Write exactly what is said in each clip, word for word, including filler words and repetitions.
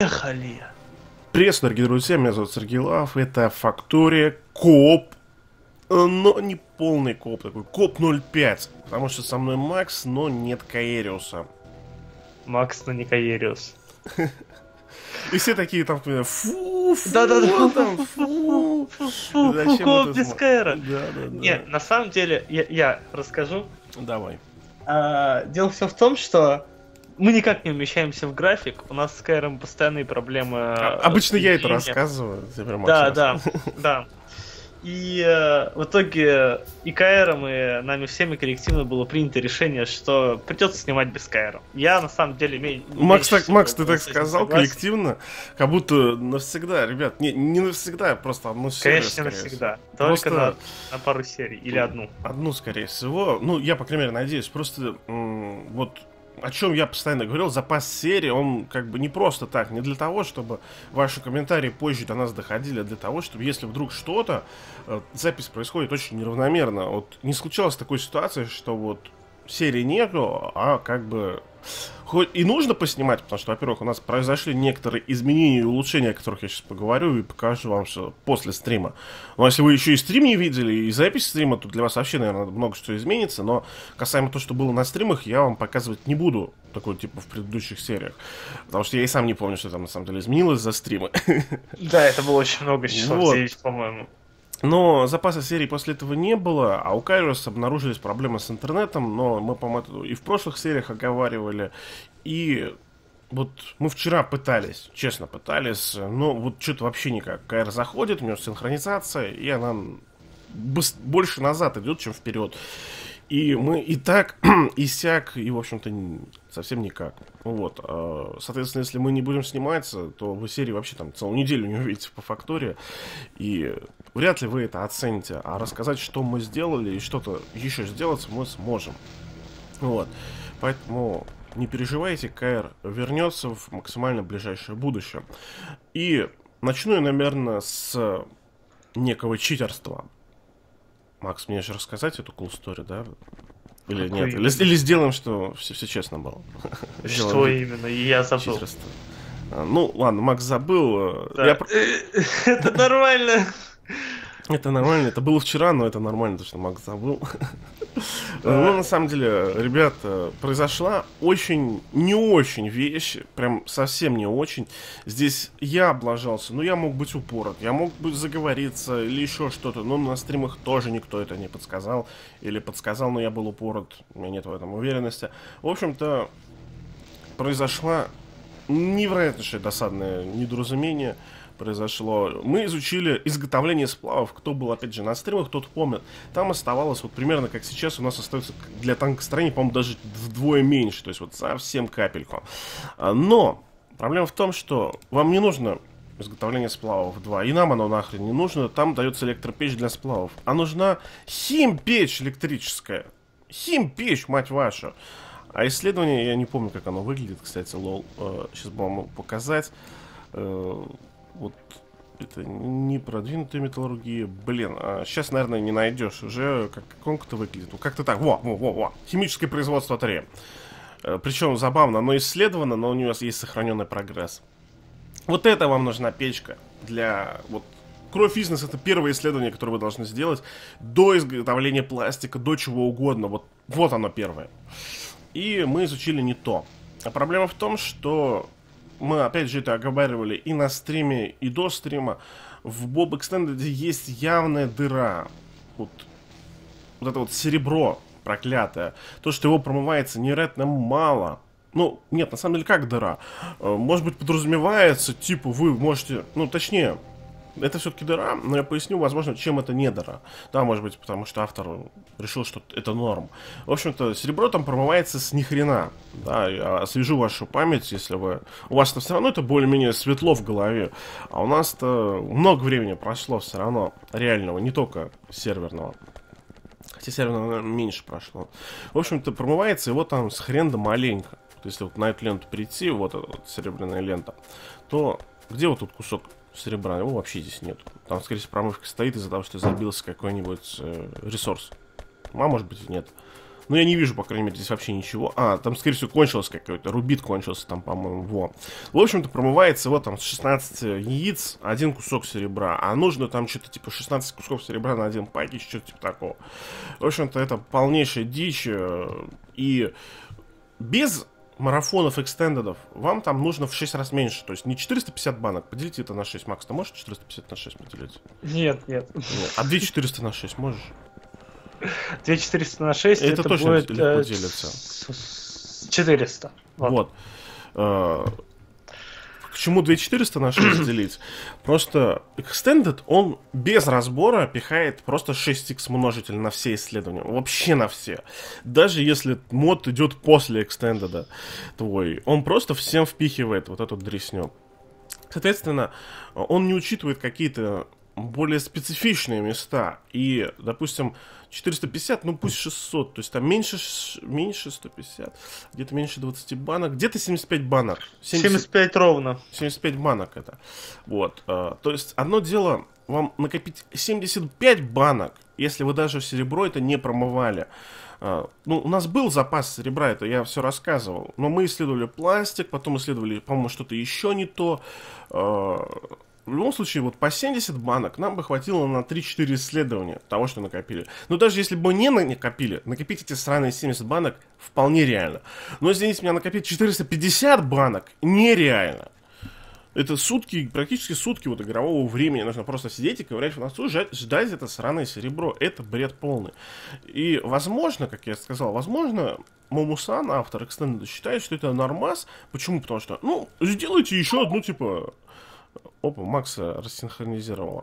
Поехали! Привет, дорогие друзья, меня зовут Сергей Лав, это Фактория Кооп, но не полный кооп, такой Кооп ноль пять, потому что со мной Макс, но нет Каэриуса. Макс, но не Каэриус. И все такие там, фу, фу, Да-да-да, там, фу, фу, зачем кооп это без смо- Каэра. Да, да, да. Не, на самом деле, я, я расскажу. Давай. А, дело все в том, что мы никак не умещаемся в график, у нас с Каэром постоянные проблемы. А- Обычно я это сведения. рассказываю. Теперь Макс Да, да, рассказывает. да. И э, в итоге и Каэром, и нами всеми коллективно было принято решение, что придется снимать без Каэра. Я на самом деле ме- Макс, меньше так, Макс, всего ты так с этим сказал согласен. коллективно, как будто навсегда, ребят, не, не навсегда, просто одну серию, Конечно, скорее навсегда. всего. Только Просто на, на пару серий или одну. одну, скорее всего. Ну, я, по крайней мере, надеюсь. Просто м, вот о чем я постоянно говорил, запас серии, он как бы не просто так, не для того, чтобы ваши комментарии позже до нас доходили, а для того, чтобы если вдруг что-то, э, запись происходит очень неравномерно. Вот не случалось такой ситуации, что вот серии нету, а как бы хоть и нужно поснимать, потому что, во-первых, у нас произошли некоторые изменения и улучшения, о которых я сейчас поговорю и покажу вам все после стрима. Но если вы еще и стрим не видели, и запись стрима, то для вас вообще, наверное, много что изменится. Но касаемо того, что было на стримах, я вам показывать не буду, такой типа в предыдущих сериях. Потому что я и сам не помню, что там на самом деле изменилось за стримы. Да, это было очень много часов, Вот. девять, по-моему. Но запаса серий после этого не было, а у Кайроса обнаружились проблемы с интернетом, но мы, по-моему, это и в прошлых сериях оговаривали, и вот мы вчера пытались, честно пытались, но вот что-то вообще никак. Кайр заходит, у него синхронизация, и она быс- больше назад идет, чем вперед. И мы и так, и сяк, и, в общем-то, н- совсем никак. Вот. а, Соответственно, если мы не будем сниматься, то вы серии вообще там целую неделю не увидите по фактории. И вряд ли вы это оцените. А рассказать, что мы сделали и что-то еще сделать мы сможем. Вот. Поэтому не переживайте, КР вернется в максимально ближайшее будущее. И начну я, наверное, с некого читерства. Макс, мне же рассказать эту cool story, да? Или Какую нет? Или, именно? или сделаем, что все, все честно было? Что Сделаем вид именно? Я забыл. читерства. А, Ну, ладно, Макс забыл. Да. Я про- Это нормально. Это нормально, это было вчера, но это нормально, потому что Макс забыл. Ну, на самом деле, ребята, произошла очень, не очень вещь, прям совсем не очень. Здесь я облажался, но я мог быть упорот, я мог быть заговориться или еще что-то, но на стримах тоже никто это не подсказал. Или подсказал, но я был упорот, у меня нет в этом уверенности. В общем-то, произошла невероятнейшее досадное недоразумение. Произошло. Мы изучили изготовление сплавов. Кто был, опять же, на стримах, тот помнит. Там оставалось вот примерно как сейчас у нас остается для танкостроения, по-моему, даже вдвое меньше. То есть вот совсем капельку. А, Но проблема в том, что вам не нужно изготовление сплавов два. И нам оно нахрен не нужно. Там дается электропечь для сплавов. А нужна химпечь электрическая. Химпечь, мать вашу. А исследование, я не помню, как оно выглядит, кстати, лол. Сейчас бы вам показать. Э, Вот это не продвинутая металлургия. Блин, а сейчас, наверное, не найдешь уже, как конка-то выглядит. Ну, как-то так. Во, во, во, во. Химическое производство три. Причем забавно, оно исследовано, но у него есть сохраненный прогресс. Вот это вам нужна печка для... Вот Кровь Физнес — это первое исследование, которое вы должны сделать до изготовления пластика, до чего угодно. Вот, вот оно первое. И мы изучили не то. А проблема в том, что мы, опять же, это оговаривали и на стриме, и до стрима. В Bob Extended есть явная дыра. Вот, вот это вот серебро проклятое. То, что его промывается невероятно мало. Ну, нет, на самом деле, как дыра? Э, Может быть, подразумевается, типа, вы можете... Ну, точнее, это все-таки дыра, но я поясню, возможно, чем это не дыра. Да, может быть, потому что автор решил, что это норм. В общем-то, серебро там промывается с нихрена. Да, я освежу вашу память, если вы... У вас-то все равно это более-менее светло в голове. А у нас-то много времени прошло все равно реального, не только серверного. Хотя серверного, наверное, меньше прошло. В общем-то, промывается его там с хрен да маленько. Вот если вот на эту ленту прийти, вот эта вот серебряная лента, то где вот тут кусок серебра? Его вообще здесь нет. Там, скорее всего, промывка стоит из-за того, что забился какой-нибудь э, ресурс. А может быть и нет. Но я не вижу, по крайней мере, здесь вообще ничего. А, там, скорее всего, кончилось какой-то. Рубит кончился там, по-моему, во. В общем-то, промывается вот там с шестнадцати яиц один кусок серебра. А нужно там что-то типа шестнадцать кусков серебра на один пакет, что-то типа такого. В общем-то, это полнейшая дичь. И без марафонов экстендедов вам там нужно в шесть раз меньше. То есть не четыреста пятьдесят банок. Поделите это на шесть. Макс, ты можешь четыреста пятьдесят на шесть поделить? Нет, нет. Нет. А две четыреста на шесть можешь? две четыреста на шесть это, это точно будет, легко э, делится. четыреста. Вот. вот. К чему две четыреста на шесть делить? Просто Extended, он без разбора пихает просто шесть икс множитель на все исследования. Вообще на все. Даже если мод идет после Extended твой, он просто всем впихивает вот эту дресню. Соответственно, он не учитывает какие-то более специфичные места. И, допустим, четыреста пятьдесят, ну пусть шестьсот. То есть там меньше, меньше сто пятьдесят, где-то меньше двадцати банок, где-то семьдесят пять банок. семьдесят, семьдесят пять ровно. семьдесят пять банок это. Вот. То есть одно дело вам накопить семьдесят пять банок, если вы даже серебро это не промывали. Ну, у нас был запас серебра, это я все рассказывал. Но мы исследовали пластик, потом исследовали, по-моему, что-то еще не то. В любом случае, вот по семьдесят банок нам бы хватило на три-четыре исследования того, что накопили. Но даже если бы не накопили, накопить эти сраные семьдесят банок вполне реально. Но, извините меня, накопить четыреста пятьдесят банок нереально. Это сутки, практически сутки вот игрового времени. Нужно просто сидеть и ковырять в носу, ждать, ждать это сраное серебро. Это бред полный. И, возможно, как я сказал, возможно, Момусан, автор Extended, считает, что это нормас. Почему? Потому что, ну, сделайте еще одну, типа... Опа, Макса рассинхронизировала.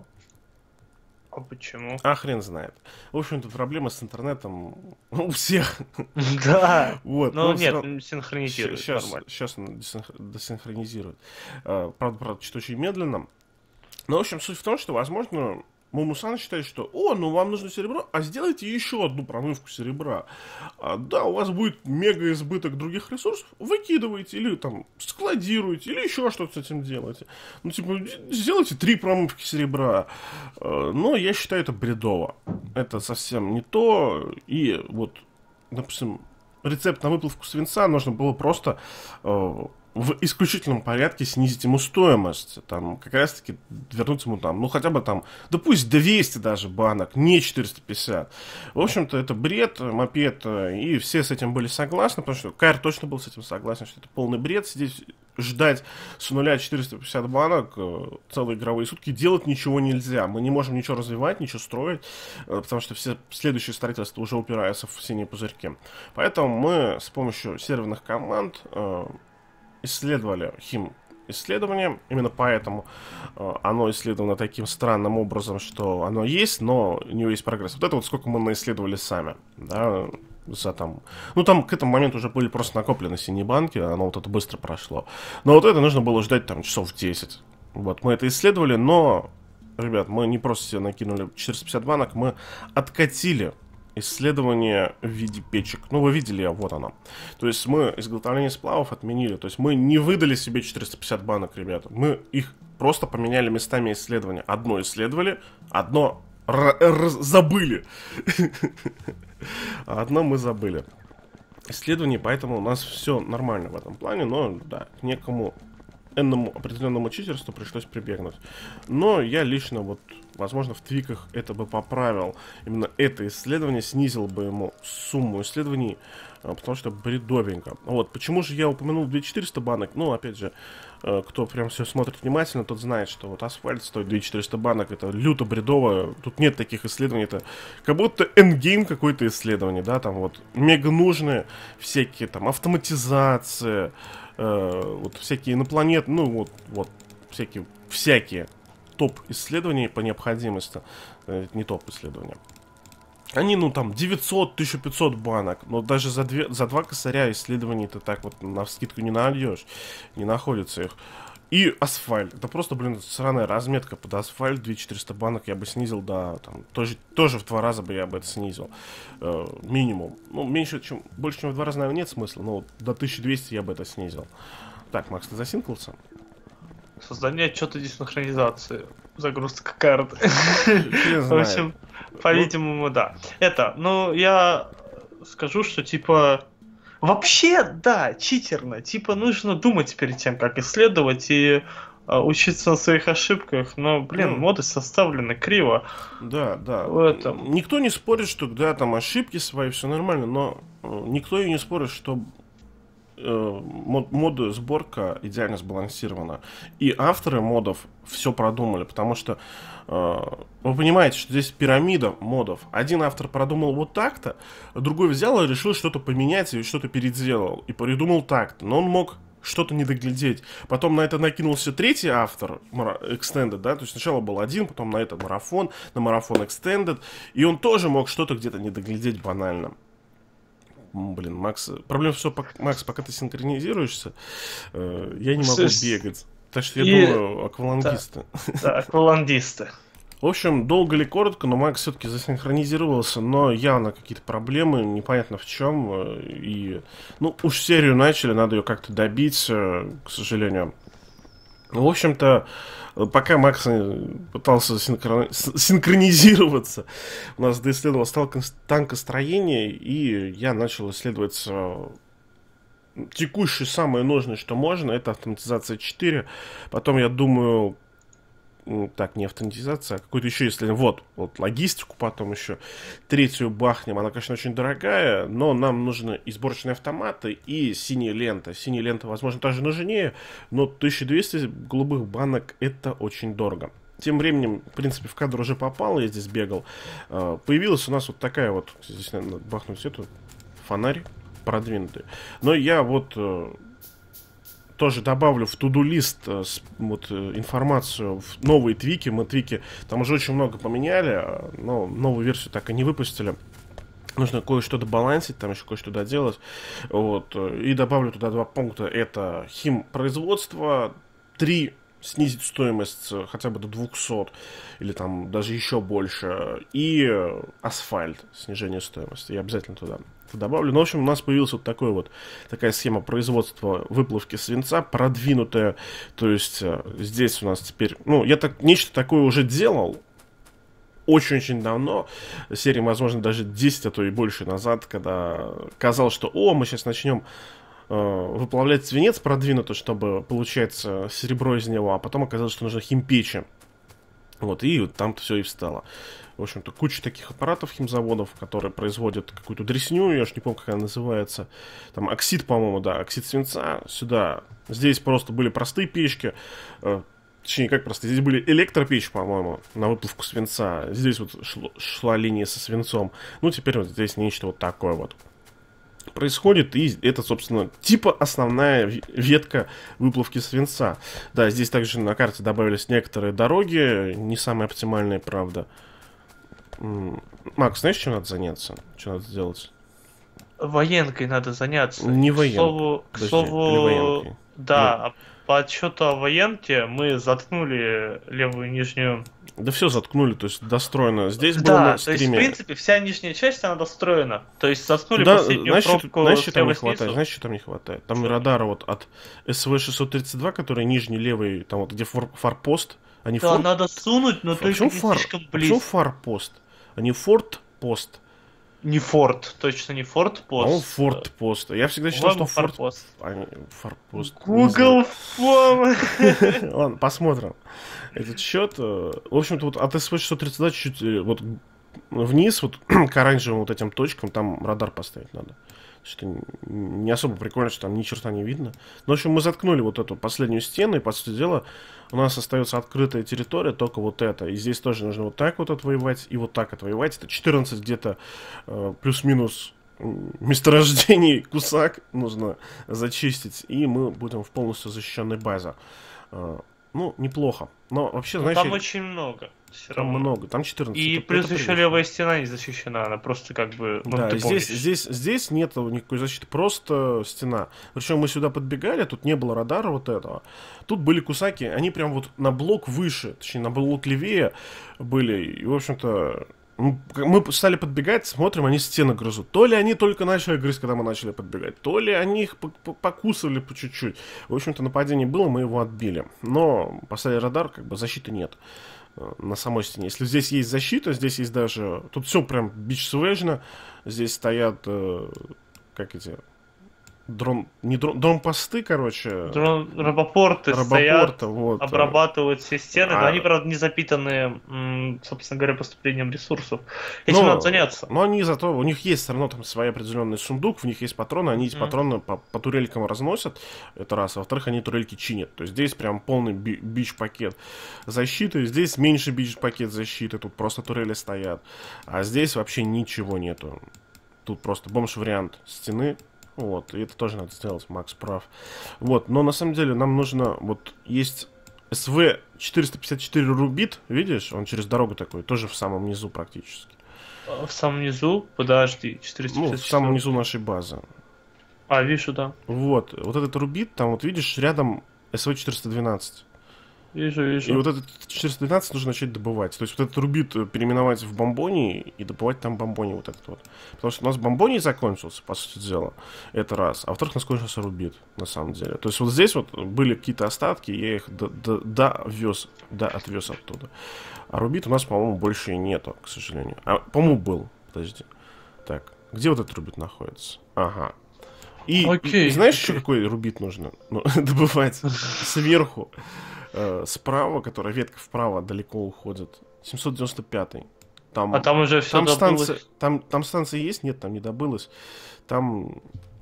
А почему? А хрен знает. В общем-то, проблема с интернетом у всех. Да. Вот. Но нет, синхронизирует. Сейчас десинхронизирует. Правда, правда, что-то очень медленно. Но, в общем, суть в том, что, возможно, Момусан считает, что, о, ну вам нужно серебро, а сделайте еще одну промывку серебра. А, да, у вас будет мега избыток других ресурсов, выкидывайте, или там складируйте, или еще что-то с этим делайте. Ну, типа, сделайте три промывки серебра. А, но я считаю это бредово. Это совсем не то. И вот, допустим, рецепт на выплавку свинца нужно было просто... в исключительном порядке снизить ему стоимость, там, как раз таки вернуть ему там, ну, хотя бы там, да пусть двести даже банок, не четыреста пятьдесят. В общем-то, это бред, мопед, и все с этим были согласны, потому что Кайр точно был с этим согласен, что это полный бред, сидеть, ждать с нуля четыреста пятьдесят банок целые игровые сутки, делать ничего нельзя, мы не можем ничего развивать, ничего строить, потому что все следующие строительства уже упираются в синие пузырьки. Поэтому мы с помощью серверных команд исследовали хим исследование, именно поэтому э, оно исследовано таким странным образом, что оно есть, но у него есть прогресс. Вот это вот сколько мы наисследовали сами, да, за там, ну там к этому моменту уже были просто накоплены синие банки, оно вот это быстро прошло. Но вот это нужно было ждать там часов десять. Вот, мы это исследовали, но, ребят, мы не просто себе накинули четыреста пятьдесят банок, мы откатили исследование в виде печек. Ну, вы видели, вот оно. То есть мы изготовление сплавов отменили. То есть мы не выдали себе четыреста пятьдесят банок, ребята. Мы их просто поменяли местами исследования. Одно исследовали, одно р- р- забыли. Одно мы забыли. Исследование, поэтому у нас все нормально в этом плане. Но, да, к некому энному определенному читерству пришлось прибегнуть. Но я лично вот, возможно, в твиках это бы поправил. Именно это исследование снизил бы ему сумму исследований, потому что бредовенько. Вот, почему же я упомянул две тысячи четыреста банок? Ну, опять же, кто прям все смотрит внимательно, тот знает, что вот асфальт стоит две тысячи четыреста банок, это люто бредово, тут нет таких исследований, это как будто эндгейм какое-то исследование, да, там вот мега нужные всякие там автоматизации, э, вот всякие инопланетные, ну вот, вот, всякие, всякие топ-исследований по необходимости, э, не топ-исследования. Они, ну, там, девятьсот - тысяча пятьсот банок. Но даже за, две, за два косаря исследований ты так вот навскидку не найдешь. Не находится их. И асфальт. Это просто, блин, сраная разметка под асфальт. две тысячи четыреста банок я бы снизил до, там, тоже, тоже в два раза бы я бы это снизил. Э, минимум. Ну, меньше, чем, больше, чем в два раза, наверное, нет смысла. Но вот до тысячи двухсот я бы это снизил. Так, Макс, ты засинклился? Создание отчета десинхронизации. Загрузка карты. В общем, по-видимому, да. Это, ну, я скажу, что типа вообще, да, читерно. Типа нужно думать перед тем, как исследовать и а, учиться на своих ошибках. Но, блин, Ну, моды составлены криво да, да. в этом. Никто не спорит, что да, там ошибки свои, все нормально, но э, никто и не спорит, что э, мод, моды сборка идеально сбалансирована. И авторы модов все продумали, потому что э, вы понимаете, что здесь пирамида модов. Один автор продумал вот так-то, а другой взял и решил что-то поменять и что-то переделал. И придумал так-то. Но он мог что-то не доглядеть. Потом на это накинулся третий автор, Extended, да, то есть сначала был один, потом на это марафон, на марафон Extended, и он тоже мог что-то где-то не доглядеть банально. Блин, Макс, проблема все, Макс, пока ты синхронизируешься, э, я не могу бегать. Так что я и... думаю, аквалангисты. Да, да, аквалангисты. В общем, долго или коротко, но Макс все-таки засинхронизировался, но явно какие-то проблемы, непонятно в чем. И, ну, уж серию начали, надо ее как-то добить, к сожалению. В общем-то, пока Макс пытался синхрон... синхронизироваться, у нас доисследовалось танкостроение, и я начал исследовать текущее самое нужное, что можно, это автоматизация четыре. Потом, я думаю... Так, не автоматизация, а какой-то еще, если... Вот, вот, логистику потом еще. Третью бахнем. Она, конечно, очень дорогая, но нам нужны и сборочные автоматы, и синяя лента. Синяя лента, возможно, даже нужнее, но тысяча двести голубых банок — это очень дорого. Тем временем, в принципе, в кадр уже попал, я здесь бегал. Появилась у нас вот такая вот... Здесь надо бахнуть эту фонарь продвинутый. Но я вот... тоже добавлю в туду-лист вот, информацию в новые твики. Мы твики там уже очень много поменяли, но новую версию так и не выпустили. Нужно кое-что добалансить, там еще кое-что доделать. Вот. И добавлю туда два пункта. Это химпроизводство, три снизить стоимость хотя бы до двухсот, или там даже еще больше, и асфальт, снижение стоимости. Я обязательно туда добавлю. Ну, в общем, у нас появилась вот такой вот, такая схема производства выплавки свинца, продвинутая. То есть здесь у нас теперь... Ну, я так, нечто такое уже делал очень-очень давно, серии, возможно, даже десять, а то и больше назад, когда казалось, что, о, мы сейчас начнем выплавлять свинец продвинуто, чтобы получать серебро из него, а потом оказалось, что нужно химпечи. Вот, и там-то все и встало. В общем-то, куча таких аппаратов химзаводов, которые производят какую-то дресню, я уж не помню, как она называется. Там оксид, по-моему, да, оксид свинца. Сюда. Здесь просто были простые печки. Э, точнее, как простые? Здесь были электропечи, по-моему, на выплавку свинца. Здесь вот шло, шла линия со свинцом. Ну, теперь вот здесь нечто вот такое вот происходит, и это, собственно, типа основная ветка выплавки свинца. Да, здесь также на карте добавились некоторые дороги, не самые оптимальные, правда. Макс, знаешь, чем надо заняться? Что надо сделать? Военкой надо заняться. Не военкой. К слову, Подожди, к слову да, ну. По отчету о военке мы заткнули левую нижнюю. Да все заткнули, то есть достроено. Здесь да, было на то стриме... есть, в принципе, вся нижняя часть, она достроена. То есть, заткнули да, последнюю знаешь, пробку знаешь, что там не слева хватает? снизу. Знаешь, что там не хватает? Там радара вот от эс вэ шестьсот тридцать два, который нижний левый, там вот где фор, форпост. Они да, фор... надо сунуть, но Фор... только не фар... слишком Почему близко. форпост? А не форт-пост? Не форт, точно не форт-пост. А он форт-пост. Я всегда считал, что форт... форпост. А, форпост. Google Форм. Ладно, посмотрим. Этот счет, в общем-то, вот от эс вэ шестьсот тридцать два чуть-чуть вот вниз, вот к оранжевым вот этим точкам, там радар поставить надо. Что не особо прикольно, что там ни черта не видно. Но, в общем, мы заткнули вот эту последнюю стену, и, по сути дела, у нас остается открытая территория, только вот это. И здесь тоже нужно вот так вот отвоевать, и вот так отвоевать. Это четырнадцать где-то э, плюс-минус месторождений кусак нужно зачистить, и мы будем в полностью защищенной базе. Э, ну, неплохо. Но вообще, ну, знаешь... там я... очень много. Там равно. много, там четырнадцать. И это, плюс это еще прилично. левая стена не защищена, она просто как бы... Ну, да, ты здесь, здесь, здесь нет никакой защиты, просто стена. Причем мы сюда подбегали, тут не было радара вот этого. Тут были кусаки, они прям вот на блок выше, точнее на блок левее были. И, в общем-то, Мы стали подбегать, смотрим, они стены грызут. То ли они только начали грызть, когда мы начали подбегать, то ли они их покусывали по чуть-чуть. В общем-то, нападение было, мы его отбили. Но поставили радар, как бы защиты нет на самой стене. Если здесь есть защита, здесь есть даже... Тут все прям бич-свэжно. Здесь стоят, э, как эти... Дрон, не дрон, дрон-посты, короче. Дрон, рабопорты стоят, вот, обрабатывают все стены, а... но они, правда, не запитаны, собственно говоря, поступлением ресурсов. Этим но, надо заняться. Но они зато, у них есть все равно там свой определенный сундук, в них есть патроны, они эти mm. патроны по, по турелькам разносят, это раз, а во-вторых, они турельки чинят. То есть здесь прям полный би- бич-пакет защиты, здесь меньше бич-пакет защиты, тут просто турели стоят. А здесь вообще ничего нету. Тут просто бомж-вариант стены. Вот, и это тоже надо сделать, Макс прав. Вот, но на самом деле нам нужно, вот, есть эс вэ четыреста пятьдесят четыре Рубит, видишь, он через дорогу такой, тоже в самом низу практически. В самом низу? Подожди, четыреста пятьдесят четыре. Ну, в самом низу нашей базы. А, вижу, да. Вот, вот этот Рубит, там вот видишь, рядом эс вэ четыреста двенадцать. Вижу, вижу. И вот этот четыреста двенадцать нужно начать добывать. То есть вот этот рубит переименовать в бомбоний и добывать там бомбоний вот этот вот. Потому что у нас бомбоний закончился, по сути дела. Это раз. А во-вторых, у нас кончился рубит, на самом деле. То есть вот здесь вот были какие-то остатки, я их довез, да, отвез оттуда. А рубит у нас, по-моему, больше и нету, к сожалению. А, по-моему, был. Подожди. Так, где вот этот рубит находится? Ага. И, окей, и знаешь, окей. еще какой рубит нужно ну, добывать сверху? Справа, которая ветка вправо далеко уходит. семьсот девяносто пятый. Там, а там уже все там добылось? Станция, там, там станция есть? Нет, там не добылось. Там...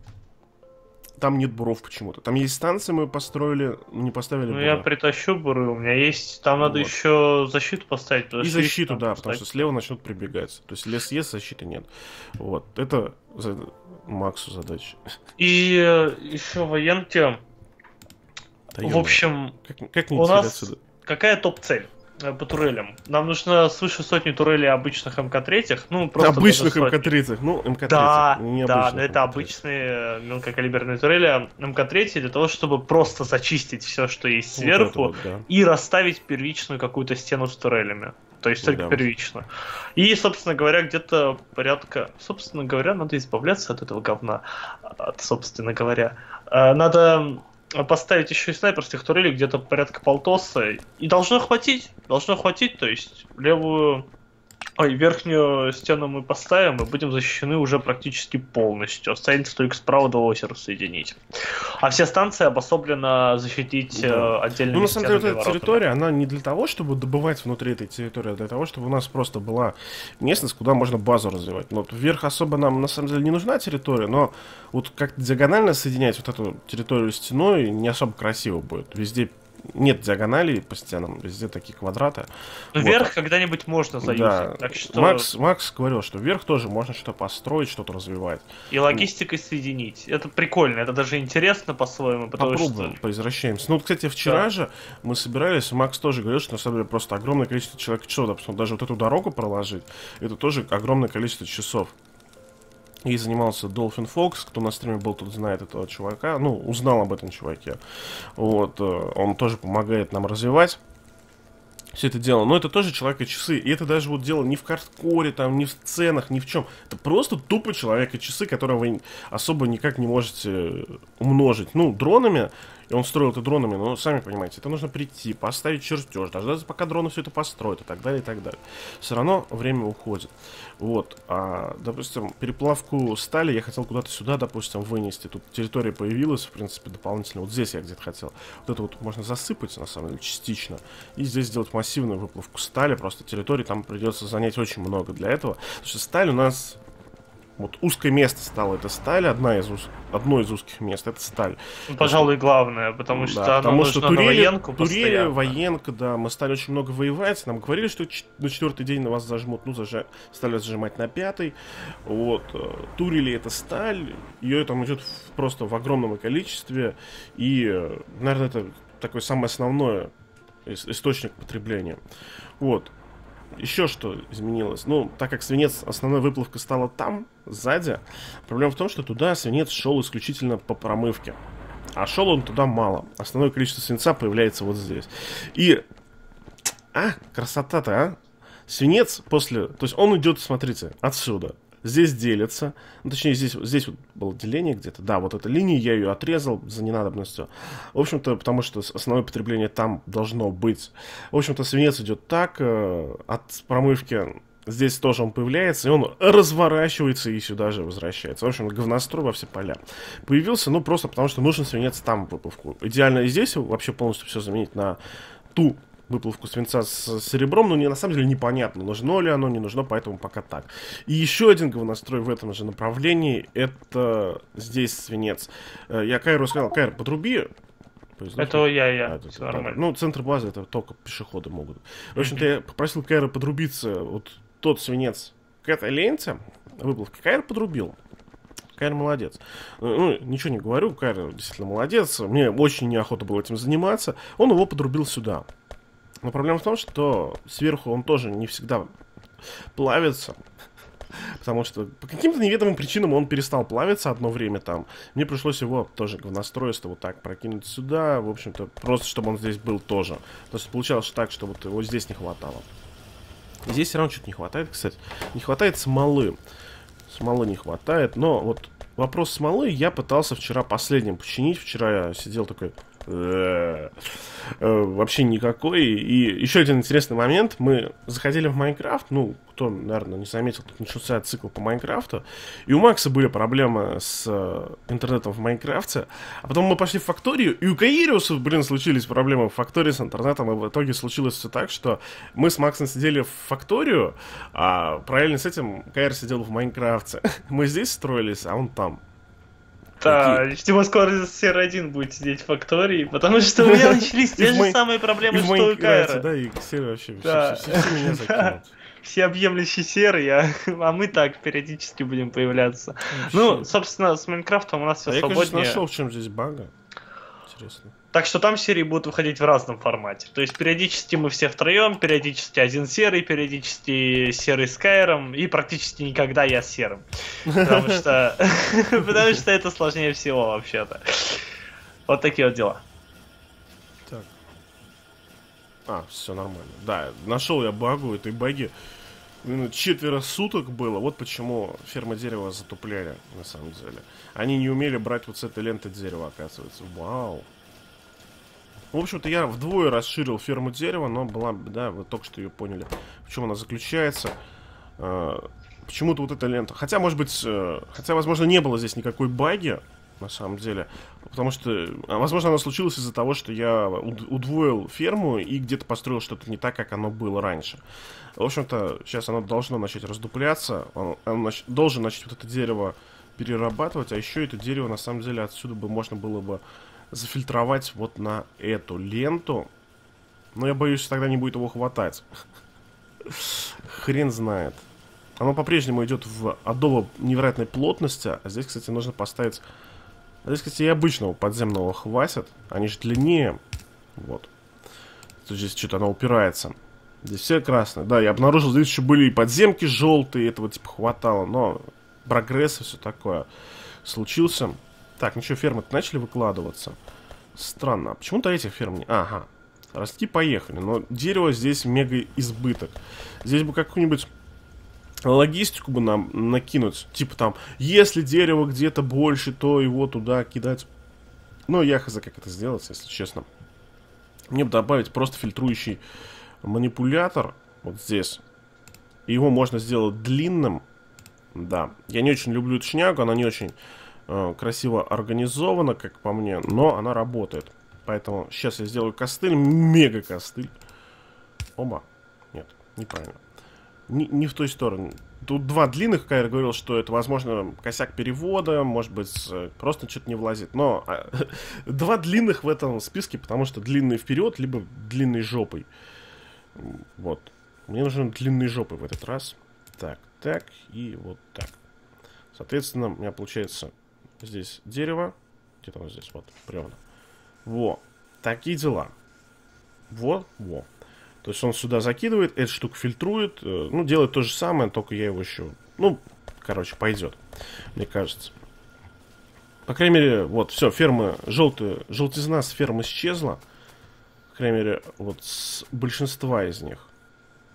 Там нет буров почему-то. Там есть станция, мы построили, не поставили Ну, буры. я притащу буры, у меня есть. Там надо вот. еще защиту поставить. И защиту, да, поставить. Потому что слева начнут прибегать. То есть лес есть, защиты нет. Вот. Это за... Максу задача. И э, еще военки... Да, в общем, как, как у нас отсюда? Какая топ-цель по турелям? Нам нужно свыше сотни турелей обычных эм ка три. Ну, просто обычных эм ка три. Ну, эм ка три. Да, да, но это обычные мелкокалиберные турели эм ка три для того, чтобы просто зачистить все, что есть сверху, вот вот, да. и расставить первичную какую-то стену с турелями. То есть только да. первично. И, собственно говоря, где-то порядка... Собственно говоря, надо избавляться от этого говна. От, собственно говоря. Надо... поставить еще и снайперских турелей где-то порядка полтоса. И должно хватить. Должно хватить, то есть левую... Ой, верхнюю стену мы поставим и будем защищены уже практически полностью. Останется только справа до озера соединить. А вся станция обособлена защитить да. отдельными. Ну, на самом деле, вот эта территория, она не для того, чтобы добывать внутри этой территории, а для того, чтобы у нас просто была местность, куда можно базу развивать. Но вот вверх особо нам, на самом деле, не нужна территория, но вот как диагонально соединять вот эту территорию стеной не особо красиво будет. Везде нет диагоналей по стенам, везде такие квадраты. Вверх вот. Когда-нибудь можно заюзать. Да. Так что... Макс, Макс говорил, что вверх тоже можно что-то построить, что-то развивать. И логистикой соединить. Это прикольно, это даже интересно по-своему. Попробуем, что... поизвращаемся. Ну, вот, кстати, вчера да. же мы собирались, Макс тоже говорил, что на самом деле просто огромное количество человек часов, допустим, даже вот эту дорогу проложить, это тоже огромное количество часов. И занимался Dolphin Fox, кто на стриме был, тот знает этого чувака, ну, узнал об этом чуваке. Вот, он тоже помогает нам развивать все это дело. Но это тоже человек и часы. И это даже вот дело не в хардкоре, там, не в ценах, ни в чем. Это просто тупо человек и часы, которые вы особо никак не можете умножить. Ну, дронами, и он строил это дронами, но сами понимаете, это нужно прийти, поставить чертеж, дождаться, пока дроны все это построят, и так далее, и так далее. Все равно время уходит. Вот, а, допустим, переплавку стали я хотел куда-то сюда, допустим, вынести. Тут территория появилась, в принципе, дополнительно. Вот здесь я где-то хотел. Вот это вот можно засыпать, на самом деле, частично. И здесь сделать массивную выплавку стали. Просто территории там придется занять очень много для этого. Потому что сталь у нас... Вот узкое место стало, это сталь, одна из уз... одно из узких мест, это сталь. Ну, пожалуй, главное, потому что да, потому что турели, на военку турели, постоянно. военка, да, мы стали очень много воевать, нам говорили, что на четвертый день на вас зажмут, ну, заж... стали зажимать на пятый, вот, турели это сталь, ее там идет просто в огромном количестве, и, наверное, это такое самое основное источник потребления, вот. Еще что изменилось? Ну, так как свинец, основная выплавка стала там, сзади, проблема в том, что туда свинец шел исключительно по промывке. А шел он туда мало. Основное количество свинца появляется вот здесь. И... А, красота-то, а? свинец после... То есть он идет, смотрите, отсюда. Здесь делится. Ну, точнее, здесь, здесь вот было деление где-то. Да, вот эта линия, я ее отрезал за ненадобностью. В общем-то, потому что основное потребление там должно быть. В общем-то, свинец идет так. Э, от промывки здесь тоже он появляется. И он разворачивается и сюда же возвращается. В общем, говнострой во все поля. Появился, ну, просто потому что нужен свинец там в выплавку. Идеально и здесь вообще полностью все заменить на ту выплавку свинца с серебром, но не, на самом деле непонятно, нужно ли оно, не нужно, поэтому пока так. И еще один говнострой в этом же направлении, это здесь свинец. Я Кайру сказал, Кайр, подруби. Это я, я. А, это, все нормально. Ну, центр базы это только пешеходы могут. В общем-то, я попросил Кайра подрубиться вот тот свинец к этой ленте выплавки. Кайр подрубил. Кайр молодец. Ну, ничего не говорю, Кайр действительно молодец. Мне очень неохота было этим заниматься. Он его подрубил сюда. Но проблема в том, что сверху он тоже не всегда плавится. Потому что по каким-то неведомым причинам он перестал плавиться одно время там. Мне пришлось его тоже говностроиться вот так прокинуть сюда. В общем-то, просто чтобы он здесь был тоже. То есть получалось так, что вот его здесь не хватало. Здесь все равно что-то не хватает, кстати. Не хватает смолы. Смолы не хватает. Но вот вопрос смолы я пытался вчера последним починить. Вчера я сидел такой... вообще никакой. И еще один интересный момент. Мы заходили в Майнкрафт. Ну, кто, наверное, не заметил, тут начался цикл по Майнкрафту. И у Макса были проблемы с интернетом в Майнкрафте. А потом мы пошли в факторию. И у Каириуса, блин, случились проблемы в фактории с интернетом. И в итоге случилось все так, что мы с Максом сидели в факторию, а параллельно с этим Каир сидел в Майнкрафте. Мы здесь строились, а он там. Да, Тимо скоро Сер один будет сидеть в фактории, потому что у меня начались те же самые проблемы, что у Кайра. Да, и Сер вообще, все меня закинут. Всеобъемлющий серый, а мы так периодически будем появляться. Ну, собственно, с Майнкрафтом у нас все свободнее. Я, конечно, нашел, в чем здесь бага. Интересно. Так что там серии будут выходить в разном формате. То есть периодически мы все втроем, периодически один серый, периодически серый с Кайром, и практически никогда я с серым. Потому что, потому что это сложнее всего вообще-то. Вот такие вот дела. Так. А, все нормально. Да, нашел я багу, этой баги четверо суток было. Вот почему ферма дерева затупляли, на самом деле. Они не умели брать вот с этой ленты дерева, оказывается. Вау. В общем-то, я вдвое расширил ферму дерева, но была беда, вы только что ее поняли, в чем она заключается. Почему-то вот эта лента. Хотя, может быть, хотя, возможно, не было здесь никакой баги, на самом деле. Потому что, возможно, она случилась из-за того, что я удвоил ферму и где-то построил что-то не так, как оно было раньше. В общем-то, сейчас оно должно начать раздупляться. Он, он нач- должен начать вот это дерево перерабатывать. А еще это дерево, на самом деле, отсюда бы можно было бы зафильтровать вот на эту ленту. Но я боюсь, тогда не будет его хватать. Хрен знает. Оно по-прежнему идет в адово невероятной плотности. А здесь, кстати, нужно поставить... А здесь, кстати, и обычного подземного хватит. Они же длиннее. Вот. Тут здесь что-то оно упирается. Здесь все красные. Да, я обнаружил, здесь еще были и подземки желтые. Этого типа хватало. Но прогресс и все такое случился. Так, ну что, фермы-то начали выкладываться. Странно. А почему-то этих ферм не... Ага. Ростки поехали. Но дерево здесь мега избыток. Здесь бы какую-нибудь логистику бы нам накинуть. Типа там, если дерево где-то больше, то его туда кидать. Ну, я хз, как это сделать, если честно. Мне бы добавить просто фильтрующий манипулятор. Вот здесь. И его можно сделать длинным. Да. Я не очень люблю эту шнягу. Она не очень э, красиво организована, как по мне. Но она работает. Поэтому сейчас я сделаю костыль. Мега костыль. Оба. Нет, неправильно. Не, не в той стороне. Тут два длинных, Кайр говорил, что это, возможно, косяк перевода, может быть, просто что-то не влазит. Но а, два длинных в этом списке, потому что длинный вперед, либо длинной жопой. Вот. Мне нужен длинной жопой в этот раз. Так, так и вот так. Соответственно, у меня получается здесь дерево. Где-то вот здесь, вот, бревна. Во. Такие дела. Во, во. То есть он сюда закидывает, эту штуку фильтрует. Ну, делает то же самое, только я его еще... Ну, короче, пойдет, мне кажется. По крайней мере, вот, все, фермы желтые... Желтизна с ферм исчезла. По крайней мере, вот с большинства из них.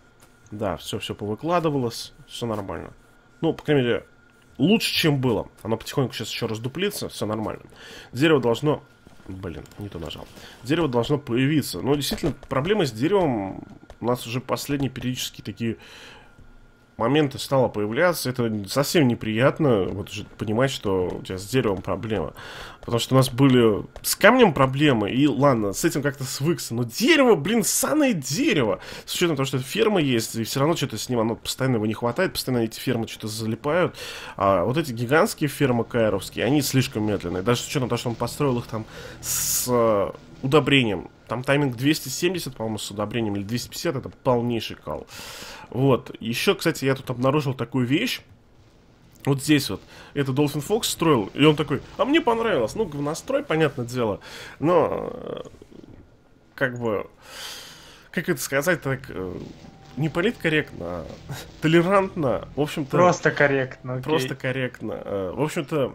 Да, все-все повыкладывалось, все нормально. Ну, по крайней мере, лучше, чем было. Оно потихоньку сейчас еще раздуплится, все нормально. Дерево должно... Блин, не то нажал. Дерево должно появиться. Но действительно, проблема с деревом у нас уже последние периодически такие моменты стало появляться. Это совсем неприятно, вот уже понимать, что у тебя с деревом проблема. Потому что у нас были с камнем проблемы, и ладно, с этим как-то свыкся. Но дерево, блин, ссаное дерево. С учетом того, что ферма есть, и все равно что-то с ним, оно постоянно его не хватает, постоянно эти фермы что-то залипают. А вот эти гигантские фермы каэровские, они слишком медленные. Даже с учетом того, что он построил их там с э, удобрением. Там тайминг двести семьдесят, по-моему, с удобрением, или двести пятьдесят, это полнейший кал. Вот. Еще, кстати, я тут обнаружил такую вещь. Вот здесь вот. Это Dolphin Fox строил. И он такой, а мне понравилось. Ну, говнострой, понятное дело. Но, как бы, как это сказать так, не политкорректно, а толерантно. В общем-то... Просто корректно. Окей. Просто корректно. В общем-то,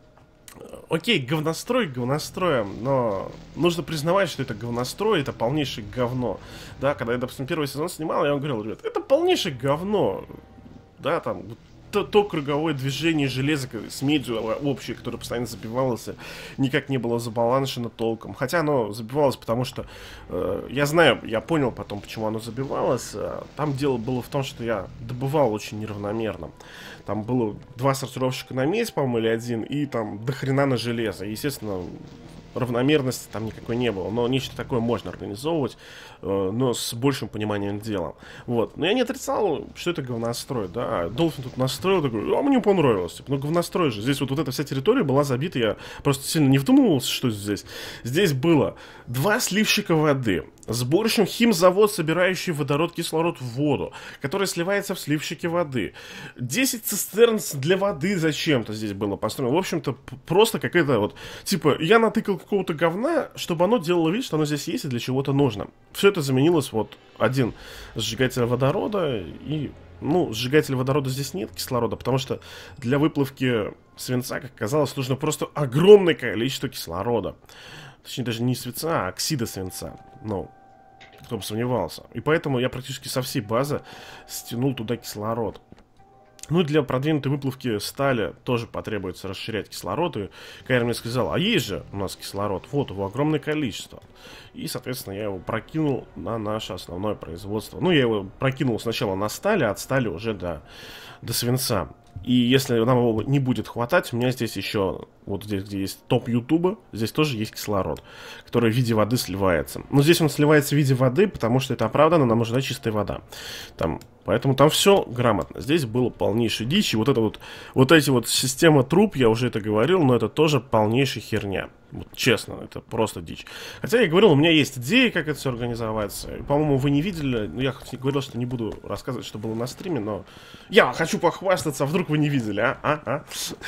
окей, говнострой говностроем, но нужно признавать, что это говнострой, это полнейшее говно. Да, когда я, допустим, первый сезон снимал, я вам говорил, ребят, это полнейшее говно. Да, там, то, то круговое движение железа с медью общее, которое постоянно забивалось, никак не было забаланшено толком. Хотя оно забивалось, потому что, э, я знаю, я понял потом, почему оно забивалось. Там дело было в том, что я добывал очень неравномерно. Там было два сортировщика на медь, по-моему, или один, и там до хрена на железо. Естественно, равномерности там никакой не было. Но нечто такое можно организовывать, э, но с большим пониманием дела. Вот. Но я не отрицал, что это говнострой, да. Dolphin тут настроил, такой, а мне понравилось. Типа, ну, говнострой же. Здесь вот, вот эта вся территория была забита, я просто сильно не вдумывался, что здесь. Здесь было два сливщика воды, сборщик химзавод, собирающий водород, кислород в воду, который сливается в сливщике воды. десять цистерн для воды зачем-то здесь было построено. В общем-то, просто какая-то вот... Типа, я натыкал какого-то говна, чтобы оно делало вид, что оно здесь есть и для чего-то нужно. Все это заменилось вот один сжигатель водорода и... Ну, сжигателя водорода здесь нет, кислорода, потому что для выплавки свинца, как оказалось, нужно просто огромное количество кислорода. Точнее, даже не свинца, а оксида свинца. Ну, кто бы сомневался. И поэтому я практически со всей базы стянул туда кислород. Ну и для продвинутой выплавки стали тоже потребуется расширять кислород. И Кайр мне сказал, а есть же у нас кислород, вот его огромное количество. И, соответственно, я его прокинул на наше основное производство. Ну, я его прокинул сначала на стали, а от стали уже до, до свинца. И если нам его не будет хватать, у меня здесь еще, вот здесь, где есть топ Ютуба, здесь тоже есть кислород, который в виде воды сливается. Но здесь он сливается в виде воды, потому что это оправданно, нам нужна чистая вода. Там, поэтому там все грамотно. Здесь было полнейшей дичь. И вот это вот, вот эти вот система труб, я уже это говорил, но это тоже полнейшая херня. Вот, честно, это просто дичь. Хотя я говорил, у меня есть идеи, как это все организоваться. По-моему, вы не видели. Ну, я хоть говорил, что не буду рассказывать, что было на стриме, но я хочу похвастаться, а вдруг вы не видели, а? а? а?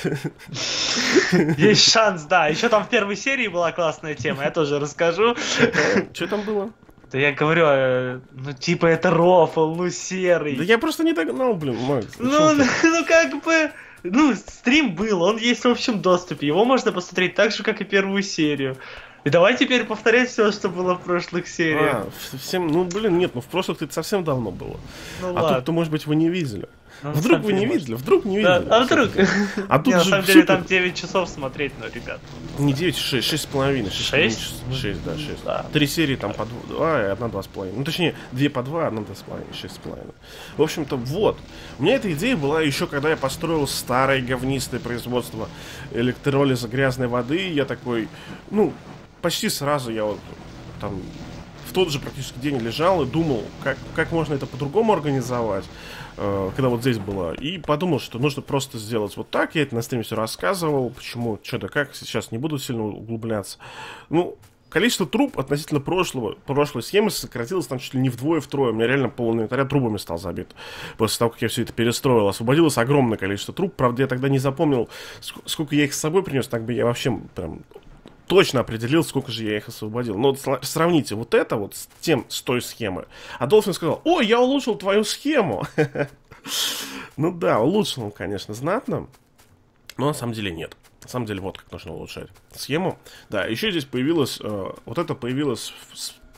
Есть шанс, да. Еще там в первой серии была классная тема, я тоже расскажу. Что там было? Да я говорю, ну типа это рофл, ну серый. Да я просто не догнал, блин, Макс. Ну, ну как бы... Ну, стрим был, он есть в общем доступе. Его можно посмотреть так же, как и первую серию. И давай теперь повторять все, что было в прошлых сериях. А, всем, ну блин, нет, ну в прошлых это совсем давно было. Ну, а ладно. тут-то, может быть, вы не видели. Ну, вдруг вы не может. видели, вдруг не видели. Да, а вдруг? А тут не, же на самом деле супер... там девять часов смотреть, ну, ребят. Не девять, шесть, шесть с половиной. шесть? шесть, да, шесть. Да. Три серии там по два, и одна два с половиной. Ну, точнее, две по два, одна два с половиной, шесть с половиной. В общем-то, вот. У меня эта идея была еще, когда я построил старое говнистое производство электролиза грязной воды. Я такой, ну, почти сразу я вот там в тот же практически день лежал и думал, как, как можно это по-другому организовать, э, когда вот здесь было. И подумал, что нужно просто сделать вот так. Я это на стриме все рассказывал, почему, что да как. Сейчас не буду сильно углубляться. Ну, количество труб относительно прошлого, прошлой схемы сократилось там чуть ли не вдвое-втрое. У меня реально полный инвентарь трубами стал забит. После того, как я все это перестроил, освободилось огромное количество труб. Правда, я тогда не запомнил, сколько я их с собой принес. Так бы я вообще прям... точно определил, сколько же я их освободил. Но вот сравните вот это вот с тем, с той схемой. А Dolphin сказал, ой, я улучшил твою схему. Ну да, улучшил он, конечно, знатно. Но на самом деле нет. На самом деле вот как нужно улучшать схему. Да, еще здесь появилось, вот это появилось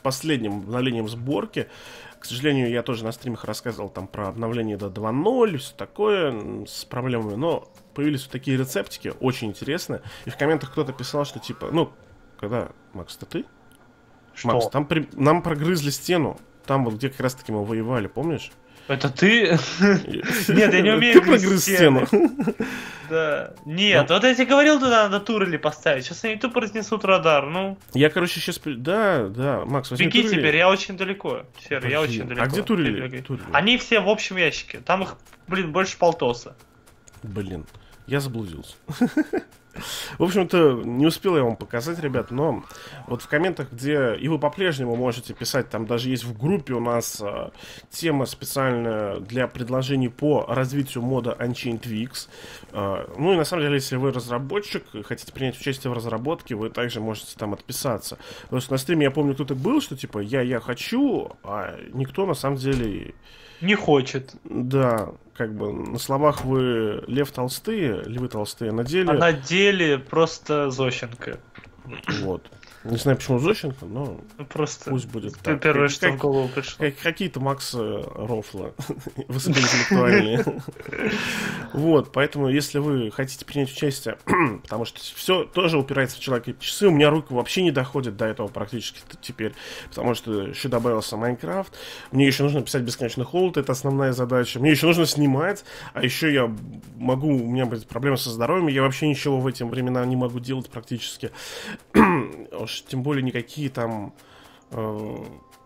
последним обновлением сборки. К сожалению, я тоже на стримах рассказывал там про обновление до два ноль, все такое с проблемами, но появились вот такие рецептики, очень интересные. И в комментах кто-то писал, что типа, ну, когда, Макс, это ты? Что? Макс, там при... нам прогрызли стену, там вот где как раз таки мы воевали, помнишь? Это ты? Нет, я не умею Ты прогрыз стену. Да. Нет, вот я тебе говорил, туда надо турели поставить. Сейчас они тупо разнесут радар, ну. Я, короче, сейчас... Да, да, Макс, возьми беги турели. теперь, я очень далеко. Сер, я очень далеко. А где турели? Они все в общем ящике. Там их, блин, больше полтоса. Блин, я заблудился. В общем-то, не успел я вам показать, ребят, но вот в комментах, где и вы по-прежнему можете писать, там даже есть в группе у нас а, тема специальная для предложений по развитию мода Unchained Weeks. А, ну и на самом деле, если вы разработчик, хотите принять участие в разработке, вы также можете там отписаться. Потому что на стриме я помню, кто-то был, что типа я, я хочу, а никто на самом деле... Не хочет. Да, как бы на словах вы Лев Толстые, Львы Толстые, на деле... А на деле просто Зощенко. Вот. Не знаю, почему Зощенко, но просто пусть будет ты так. первое, Как, что в голову пришло. Как, какие-то Макс рофлы высокоинтеллектуальные. Вот, поэтому, если вы хотите принять участие, потому что все тоже упирается в человека и часы, у меня рука вообще не доходит до этого практически теперь, потому что еще добавился Майнкрафт, мне еще нужно писать бесконечный холод, это основная задача, мне еще нужно снимать, а еще я могу, у меня будет проблемы со здоровьем, я вообще ничего в эти времена не могу делать практически. Уж тем более никакие там э,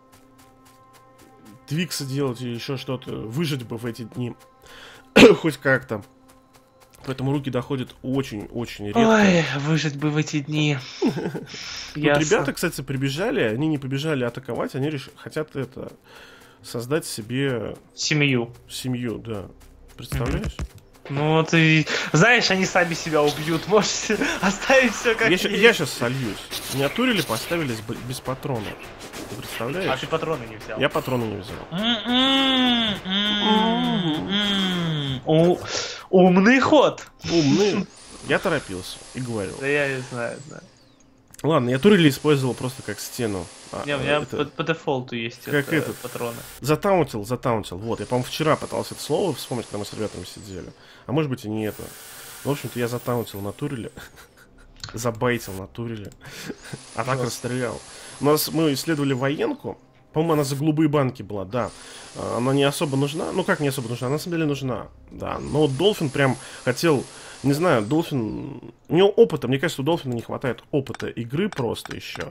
твиксы делать или еще что-то, выжить бы в эти дни хоть как-то. Поэтому руки доходят очень-очень редко. Ой, выжить бы в эти дни. Вот ребята, кстати, прибежали, они не побежали атаковать, они реш... хотят это создать себе семью. Семью, да. Представляешь? Ну, ты знаешь, они сами себя убьют. Можете оставить все как я, есть. Я сейчас сольюсь. Меня турили, поставили без патронов. Ты представляешь? А ты патроны не взял? Я патроны не взял. Умный ход. Умный. Я торопился и говорил. Да я не знаю, знаю. Ладно, я турели использовал просто как стену. А, не, у меня это... по, по дефолту есть как это, этот. патроны. Затаунтил, затаунтил. Вот, я, по-моему, вчера пытался это слово вспомнить, когда мы с ребятами сидели. А может быть и не это. В общем-то, я затаунтил на туреле. Забайтил на туреле. А так расстрелял. У нас мы исследовали военку. По-моему, она за голубые банки была, да. Она не особо нужна. Ну, как не особо нужна? Она на самом деле нужна. Да. Но вот Долфин прям хотел... Не знаю, Долфин... У него опыта, мне кажется, у Долфина не хватает опыта игры просто еще.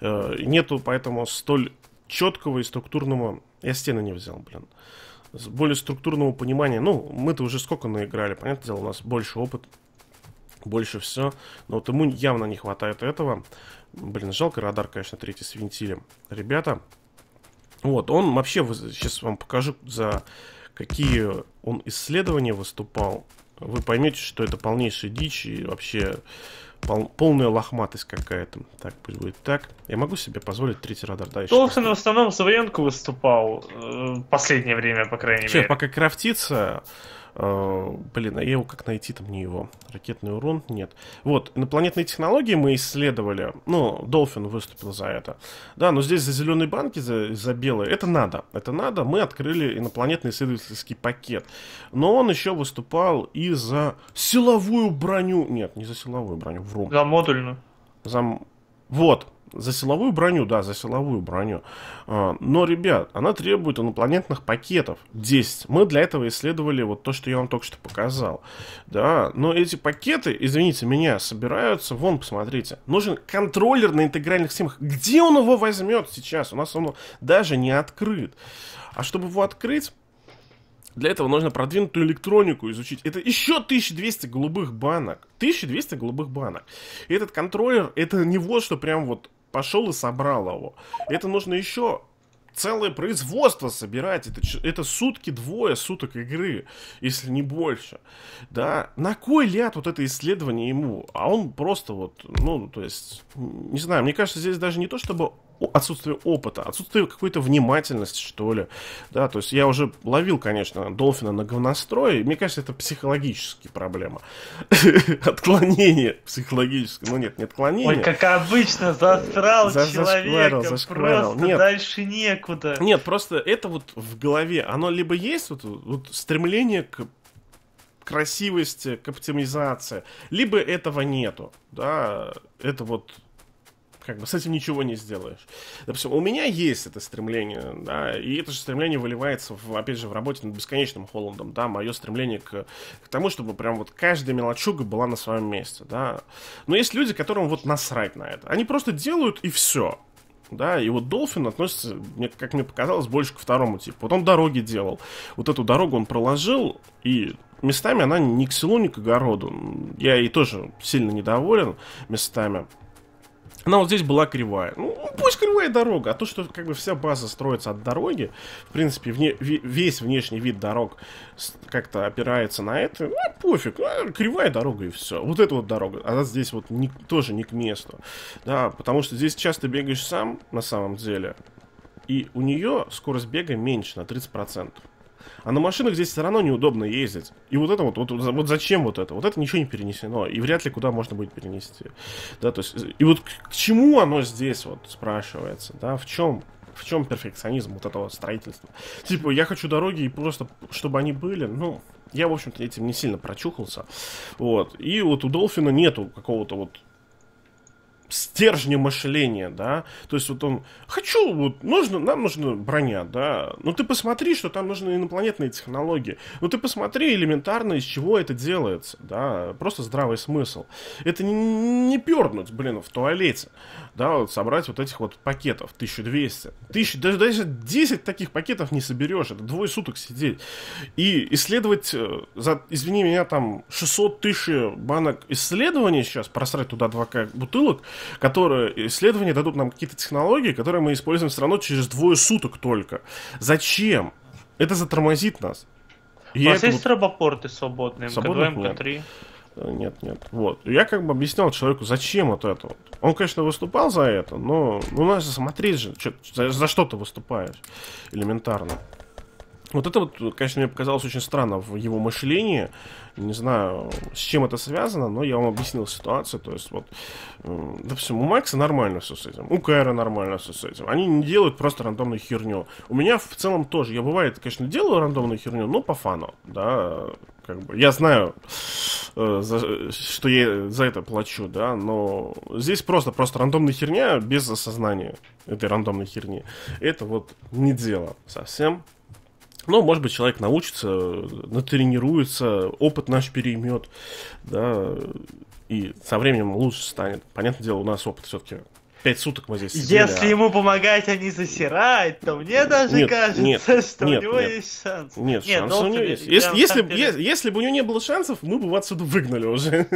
Нету поэтому столь четкого и структурного... Я стены не взял, блин. Более структурного понимания. Ну, мы-то уже сколько наиграли. Понятное дело, у нас больше опыта. Больше все. Но вот ему явно не хватает этого. Блин, жалко, радар, конечно, третий свинтили. Ребята... Вот, он вообще... Сейчас вам покажу, за какие он исследования выступал. Вы поймете, что это полнейшая дичь и вообще пол, полная лохматость какая-то. Так, пусть будет так. Я могу себе позволить третий радар. Да, Долфин в основном за военку выступал. Э, последнее время, по крайней Сейчас, мере. Пока крафтится... Uh, блин, а я его как найти там не его? Ракетный урон? Нет. Вот, инопланетные технологии мы исследовали. Ну, Долфин выступил за это. Да, но здесь за зеленые банки, за, за белые. Это надо. Это надо. Мы открыли инопланетный исследовательский пакет. Но он еще выступал и за силовую броню. Нет, не за силовую броню. Вру. За модульную. За... Вот. За силовую броню, да, за силовую броню. Но, ребят, она требует инопланетных пакетов. десять. Мы для этого исследовали вот то, что я вам только что показал. Да, но эти пакеты, извините меня, собираются, вон, посмотрите. Нужен контроллер на интегральных системах. Где он его возьмет сейчас? У нас он даже не открыт. А чтобы его открыть, для этого нужно продвинутую электронику изучить. Это еще тысяча двести голубых банок. тысяча двести голубых банок. И этот контроллер, это не вот что прям вот пошел и собрал его. Это нужно еще целое производство собирать. Это, это сутки, двое суток игры, если не больше. Да, на кой ляд вот это исследование ему? А он просто вот, ну, то есть, не знаю, мне кажется, здесь даже не то, чтобы отсутствие опыта, отсутствие какой-то внимательности, что ли. Да, то есть я уже ловил, конечно, Долфина на говнострой. Мне кажется, это психологические проблемы. Отклонение психологическое. Ну нет, не отклонение. Ой, как обычно, засрал человека. Просто дальше некуда. Нет, просто это вот в голове. Оно либо есть вот стремление к красивости, к оптимизации, либо этого нету. Да, это вот как бы с этим ничего не сделаешь. Допустим, у меня есть это стремление, да, и это же стремление выливается, в, опять же, в работе над бесконечным Холландом, да, мое стремление к, к тому, чтобы прям вот каждая мелочуга была на своем месте, да. Но есть люди, которым вот насрать на это. Они просто делают и все. Да, и вот Долфин относится, как мне показалось, больше к второму типу. Вот он дороги делал. Вот эту дорогу он проложил, и местами она ни к селу, ни к огороду. Я ей тоже сильно недоволен местами. Она вот здесь была кривая. Ну, пусть кривая дорога. А то, что как бы вся база строится от дороги, в принципе, вне, весь внешний вид дорог как-то опирается на это, ну, пофиг. Ну, кривая дорога и все. Вот эта вот дорога, она здесь вот не, тоже не к месту. Да, потому что здесь часто бегаешь сам, на самом деле, и у нее скорость бега меньше на тридцать процентов. А на машинах здесь все равно неудобно ездить. И вот это вот, вот, вот зачем вот это? Вот это ничего не перенесено. И вряд ли куда можно будет перенести. Да, то есть, и вот к, к чему оно здесь вот спрашивается? Да, в чем, в чем перфекционизм вот этого строительства? Типа, я хочу дороги и просто, чтобы они были, ну, я, в общем-то, этим не сильно прочухался. Вот. И вот у Долфина нету какого-то вот стержня мышления, да, то есть вот он, хочу, вот, нужно, нам нужна броня, да, ну ты посмотри, что там нужны инопланетные технологии, ну ты посмотри элементарно, из чего это делается, да, просто здравый смысл, это не, не пернуть, блин, в туалете, да, вот собрать вот этих вот пакетов, тысяча двести, тысяча, даже, даже десять таких пакетов не соберешь, это двое суток сидеть, и исследовать, за, извини меня, там, шестьсот тысяч банок исследований сейчас, просрать туда два бутылок, которые исследования дадут нам какие-то технологии, которые мы используем все равно через двое суток только. Зачем? Это затормозит нас. У вас есть вот... робопорты свободные? эм ка два, эм ка три? Нет, нет. Вот. Я как бы объяснял человеку, зачем вот это вот. Он, конечно, выступал за это, но ну, надо смотреть же, что, за, за что ты выступаешь. Элементарно. Вот это вот, конечно, мне показалось очень странно в его мышлении. Не знаю, с чем это связано, но я вам объяснил ситуацию. То есть, вот, допустим, у Макса нормально все с этим, у Кайра нормально все с этим. Они не делают просто рандомную херню. У меня в целом тоже. Я, бывает, конечно, делаю рандомную херню, но по фану, да. Как бы, я знаю, э, за, что я за это плачу, да, но здесь просто, просто рандомная херня без осознания этой рандомной херни. Это вот не дело совсем. Ну, может быть, человек научится, натренируется, опыт наш переймет, да, и со временем лучше станет. Понятное дело, у нас опыт все-таки пять суток мы здесь сидели. Если а... ему помогать, а не засирать, то мне даже нет, кажется, нет, что нет, у него нет. есть шанс. Нет, нет шанс у него есть. Если, если, деле... если, если бы у него не было шансов, мы бы его отсюда выгнали уже.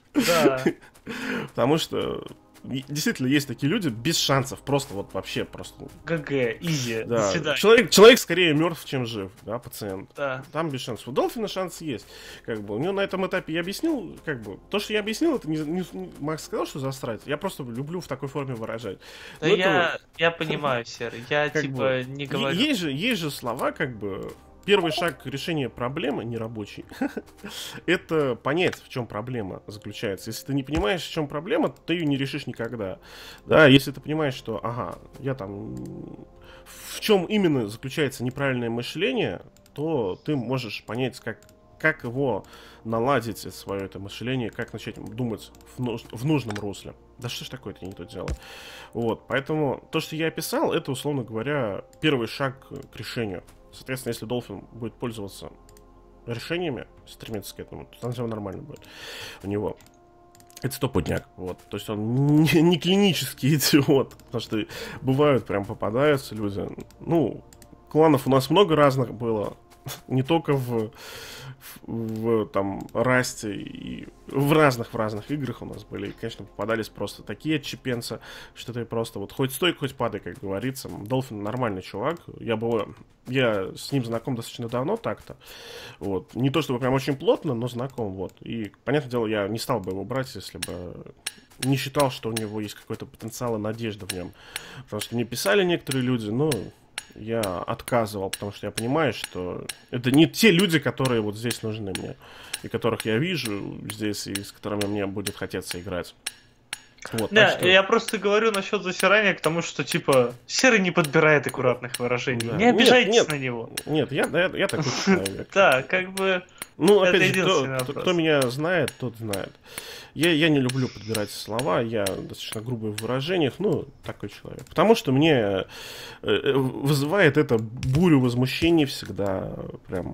Да. Потому что... Действительно, есть такие люди без шансов, просто вот вообще просто... ГГ, изи, да. до свидания. Человек, человек скорее мертв, чем жив, да, пациент. Да. Там без шансов. У Долфина шанс есть. Как бы, у него на этом этапе я объяснил, как бы, то, что я объяснил, это не, не, не Макс сказал, что засрать. Я просто люблю в такой форме выражать. Да я, это... я понимаю, Серый, я как типа бы, не говорю. Есть же, есть же слова, как бы... Первый шаг решения проблемы, нерабочий, это понять, в чем проблема заключается. Если ты не понимаешь, в чем проблема, ты ее не решишь никогда. Да, если ты понимаешь, что, ага, я там... В чем именно заключается неправильное мышление, то ты можешь понять, как, как его наладить, свое это мышление, как начать думать в, нуж... в нужном русле. Да что ж такое-то не то дело. Вот, поэтому то, что я описал, это, условно говоря, первый шаг к решению. Соответственно, если Долфин будет пользоваться решениями, стремиться к этому, то там все нормально будет у него. Это стопудняк, вот. То есть он не, не клинический идиот, потому что бывают, прям попадаются люди. Ну, кланов у нас много разных было, не только в, в, в там Расте и в разных в разных играх у нас были. И, конечно, попадались просто такие отчепенцы, что ты просто вот хоть стой, хоть падай, как говорится. Долфин нормальный чувак. Я был, я с ним знаком достаточно давно так-то. Вот. Не то чтобы прям очень плотно, но знаком, вот. И, понятное дело, я не стал бы его брать, если бы не считал, что у него есть какой-то потенциал и надежда в нем. Потому что мне писали некоторые люди, но я отказывал, потому что я понимаю, что это не те люди, которые вот здесь нужны мне, и которых я вижу здесь, и с которыми мне будет хотеться играть. Вот, да, что... я просто говорю насчет засирания, к тому, что, типа, Серый не подбирает аккуратных выражений. Да. Не нет, обижайтесь нет, на него. Нет, я, я, я такой человек. Да, как бы... Ну, опять же, кто, кто меня знает, тот знает. Я, я не люблю подбирать слова, я достаточно грубый в выражениях, ну, такой человек. Потому что мне вызывает это бурю возмущений всегда, прям...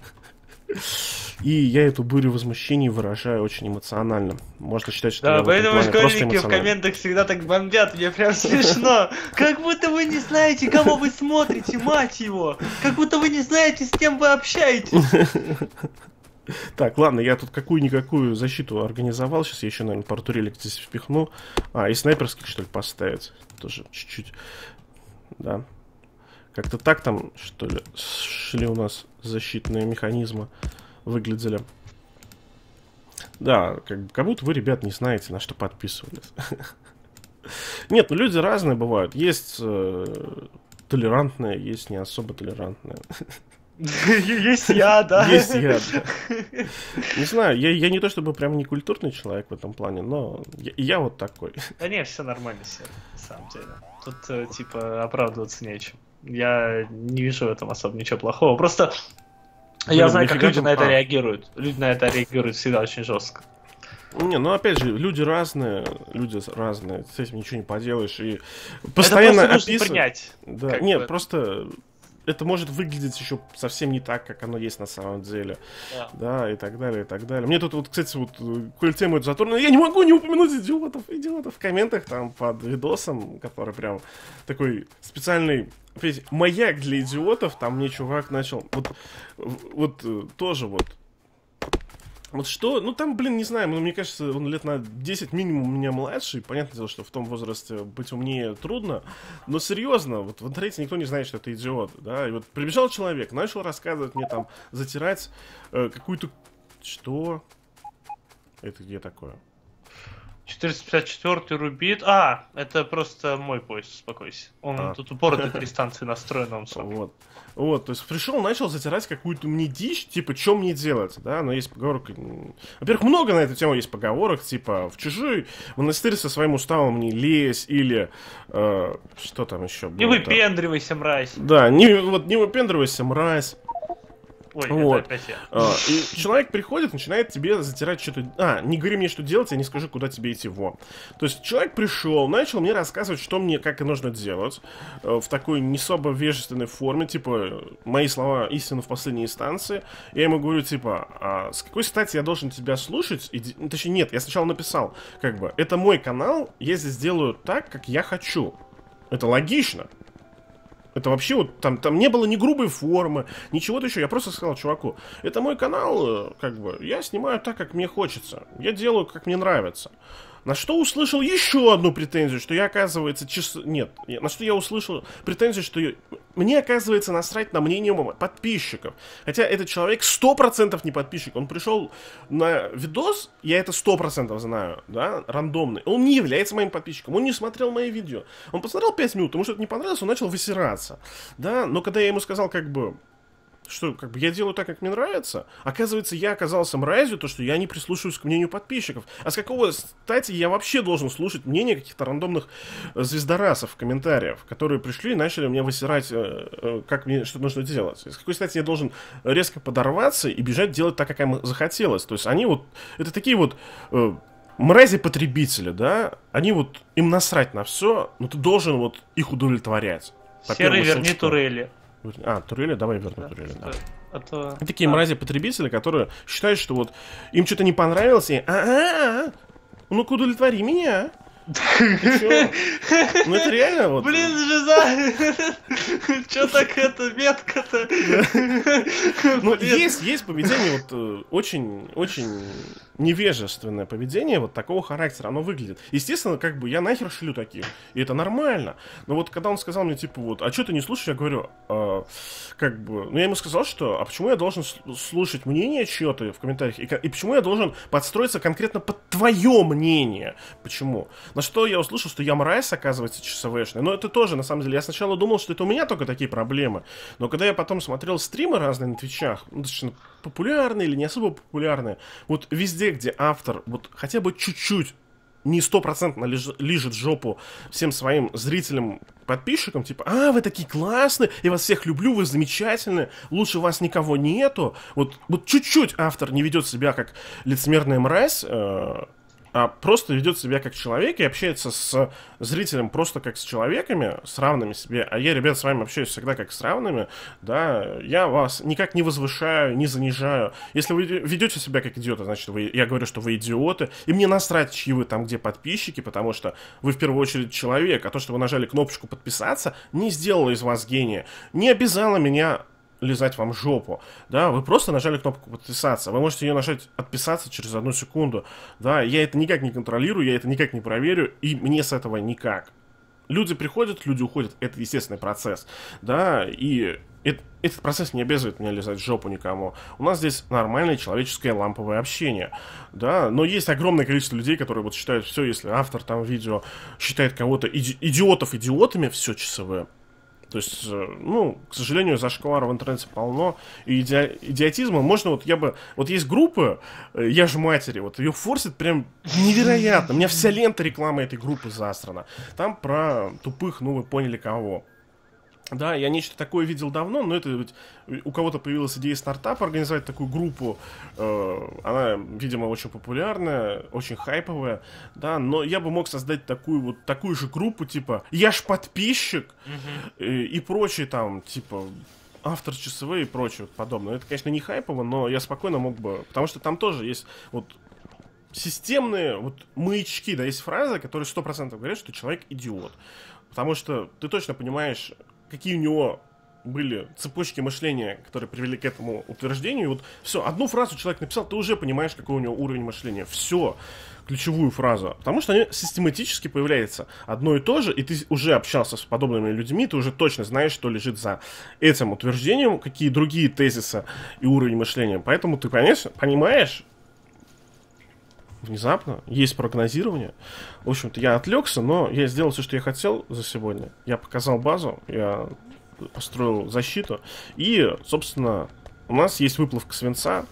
И я эту бурю возмущений выражаю очень эмоционально. Можно считать, что да, я поэтому школьники в комментах всегда так бомбят. Мне прям смешно. Как будто вы не знаете, кого вы смотрите, мать его. Как будто вы не знаете, с кем вы общаетесь. Так, ладно, я тут какую-никакую защиту организовал. Сейчас я еще, наверное, пару турелек здесь впихну. А, и снайперских, что ли, поставить. Тоже чуть-чуть. Да. Как-то так там, что ли, шли у нас защитные механизмы, выглядели. Да, как, как будто вы, ребят, не знаете, на что подписывались. Нет, ну люди разные бывают. Есть э, толерантные, есть не особо толерантные. Есть я, да. Есть я, да. Не знаю, я, я не то чтобы прям не культурный человек в этом плане, но я, я вот такой. Да нет, все нормально, все, на самом деле. Тут, типа, оправдываться нечем. Я не вижу в этом особо ничего плохого. Просто Блин, я знаю, как люди там... на это а. реагируют. Люди на это реагируют всегда очень жестко. Не, ну опять же, люди разные, люди разные, с этим ничего не поделаешь. И постоянно это описывать... нужно принять. Да. Нет, бы. просто это может выглядеть еще совсем не так, как оно есть на самом деле. Да. да, и так далее, и так далее. Мне тут вот, кстати, вот, коль тему эту затронули, я не могу не упомянуть идиотов, идиотов в комментах там под видосом, который прям такой специальный... Опять, маяк для идиотов, там мне чувак начал, вот, вот тоже вот, вот что, ну там, блин, не знаю, мне кажется, он лет на десять минимум меня младше, понятное дело, что в том возрасте быть умнее трудно, но серьезно, вот в интернете никто не знает, что это идиот, да, и вот прибежал человек, начал рассказывать мне там, затирать э, какую-то, что, это где такое? четыреста пятьдесят четыре рубит. А, это просто мой поезд, успокойся. Он а. тут упоротый три станции настроен, он сам. Вот. Вот, то есть пришел, начал затирать какую-то мне дичь, типа, что мне делать, да, но есть поговорка... Во-первых, много на эту тему есть поговорок, типа, в чужой монастырь со своим уставом не лезь, или... Э, что там еще было? Не выпендривайся, мразь. Да, не, вот, не выпендривайся, мразь. Ой, вот. это опять я. А, и человек приходит, начинает тебе затирать что-то. А, не говори мне, что делать, я не скажу, куда тебе идти. Во. То есть человек пришел, начал мне рассказывать, что мне, как и нужно делать, в такой не особо вежественной форме, типа, мои слова истина в последней инстанции. Я ему говорю, типа, а с какой стати я должен тебя слушать? И, точнее, нет, я сначала написал, как бы, это мой канал, я здесь делаю так, как я хочу. Это логично. Это вообще вот там, там не было ни грубой формы, ничего-то еще. Я просто сказал чуваку, это мой канал, как бы, я снимаю так, как мне хочется. Я делаю, как мне нравится. На что услышал еще одну претензию, что я, оказывается, чис... Нет, на что я услышал претензию, что я... мне, оказывается, насрать на мнение подписчиков. Хотя этот человек сто процентов не подписчик. Он пришел на видос, я это сто процентов знаю, да, рандомный. Он не является моим подписчиком, он не смотрел мои видео. Он посмотрел пять минут, ему что-то не понравилось, он начал высираться, да. Но когда я ему сказал, как бы... что как бы я делаю так, как мне нравится. Оказывается, я оказался мразью, то, что я не прислушиваюсь к мнению подписчиков. А с какого стати я вообще должен слушать мнение каких-то рандомных звездорасов в комментариях, которые пришли и начали мне высирать, как мне что нужно делать. С какой стати я должен резко подорваться и бежать делать так, как им захотелось. То есть они вот, это такие вот мрази-потребители, да, они вот, им насрать на все, но ты должен вот их удовлетворять. Серый, верни турели. А, турели? Давай верну да, турели, да. А то... И такие а. мрази-потребители, которые считают, что вот им что-то не понравилось, и а-а-а, ну-ка удовлетвори меня. Ну это реально вот. Блин, жиза! Чё так это метко-то? Ну есть, есть поведение вот очень, очень невежественное поведение вот такого характера, оно выглядит. Естественно, как бы я нахер шлю таких, и это нормально. Но вот когда он сказал мне, типа, вот, а что ты не слушаешь, я говорю, э, как бы, ну я ему сказал, что, а почему я должен слушать мнение чье-то в комментариях, и, и почему я должен подстроиться конкретно под твое мнение? Почему? На что я услышал, что я мразь, оказывается, ЧСВшный. Но это тоже, на самом деле, я сначала думал, что это у меня только такие проблемы. Но когда я потом смотрел стримы разные на Твичах, ну, достаточно популярные или не особо популярные, вот везде, где автор вот хотя бы чуть-чуть не стопроцентно лиж, лижет жопу всем своим зрителям, подписчикам, типа, а, вы такие классные, я вас всех люблю, вы замечательные, лучше вас никого нету. Вот, вот чуть-чуть автор не ведет себя как лицемерная мразь, э, а просто ведет себя как человек и общается с зрителем просто как с человеками, с равными себе. А я, ребят, с вами общаюсь всегда как с равными, да, я вас никак не возвышаю, не занижаю. Если вы ведете себя как идиоты, значит, вы, я говорю, что вы идиоты, и мне насрать, чьи вы там где подписчики, потому что вы в первую очередь человек, а то, что вы нажали кнопочку подписаться, не сделало из вас гения, не обязало меня лизать вам жопу, да, вы просто нажали кнопку подписаться, вы можете ее нажать отписаться через одну секунду, да, я это никак не контролирую, я это никак не проверю, и мне с этого никак. Люди приходят, люди уходят, это естественный процесс, да, и это, этот процесс не обязывает меня лизать жопу никому. У нас здесь нормальное человеческое ламповое общение, да, но есть огромное количество людей, которые вот считают все, если автор там видео считает кого-то иди- идиотов идиотами, все ЧСВ. То есть, ну, к сожалению, зашквара в интернете полно, и иди- идиотизма можно, вот я бы, вот есть группа, я же матери, вот ее форсит прям невероятно, у меня вся лента рекламы этой группы засрана, там про тупых, ну, вы поняли кого. Да, я нечто такое видел давно, но это ведь у кого-то появилась идея стартапа организовать такую группу. Э, она, видимо, очень популярная, очень хайповая, да, но я бы мог создать такую вот такую же группу, типа «Я ж подписчик» uh-huh. и, и прочие там, типа автор ЧСВ и прочее вот подобное. Это, конечно, не хайпово, но я спокойно мог бы, потому что там тоже есть вот системные вот маячки, да, есть фразы, которые сто процентов говорят, что человек идиот. Потому что ты точно понимаешь, какие у него были цепочки мышления, которые привели к этому утверждению. И вот все, одну фразу человек написал, ты уже понимаешь, какой у него уровень мышления. Все, ключевую фразу. Потому что они систематически появляются одно и то же, и ты уже общался с подобными людьми, ты уже точно знаешь, что лежит за этим утверждением, какие другие тезисы и уровень мышления. Поэтому ты понимаешь, внезапно есть прогнозирование. В общем-то, я отвлекся, но я сделал все, что я хотел за сегодня. Я показал базу, я построил защиту. И, собственно, у нас есть выплавка свинца.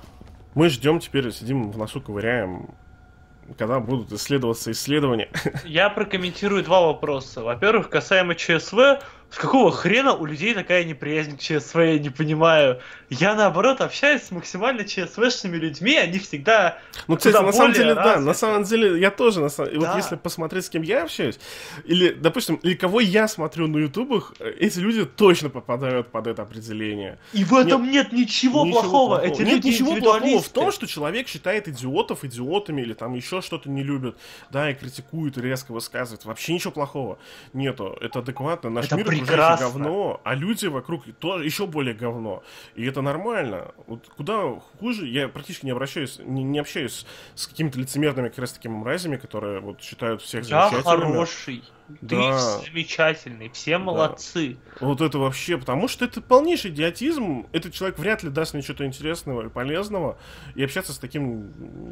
Мы ждем теперь, сидим в носу, ковыряем, когда будут исследоваться исследования. Я прокомментирую два вопроса. Во-первых, касаемо ЧСВ. С какого хрена у людей такая неприязнь к ЧСВ, я не понимаю. Я, наоборот, общаюсь с максимально ЧСВшными людьми, они всегда... Ну, кстати, на самом деле, развиты. Да, на самом деле, я тоже, на самом... да. Вот если посмотреть, с кем я общаюсь, или, допустим, или кого я смотрю на ютубах, эти люди точно попадают под это определение. И в этом нет, нет ничего, ничего плохого. плохого. Эти нет люди ничего плохого в том, что человек считает идиотов идиотами, или там еще что-то не любит, да, и критикует, и резко высказывает. Вообще ничего плохого нету. Это адекватно. Наш это мир окружающий говно, а люди вокруг тоже еще более говно. И это нормально. Вот куда хуже, я практически не обращаюсь, не, не общаюсь с какими-то лицемерными как раз такими мразями, которые вот считают всех замечательными. Я хороший. Ты да. замечательный, все молодцы. Да. Вот это вообще, потому что это полнейший идиотизм. Этот человек вряд ли даст мне что-то интересного и полезного. И общаться с таким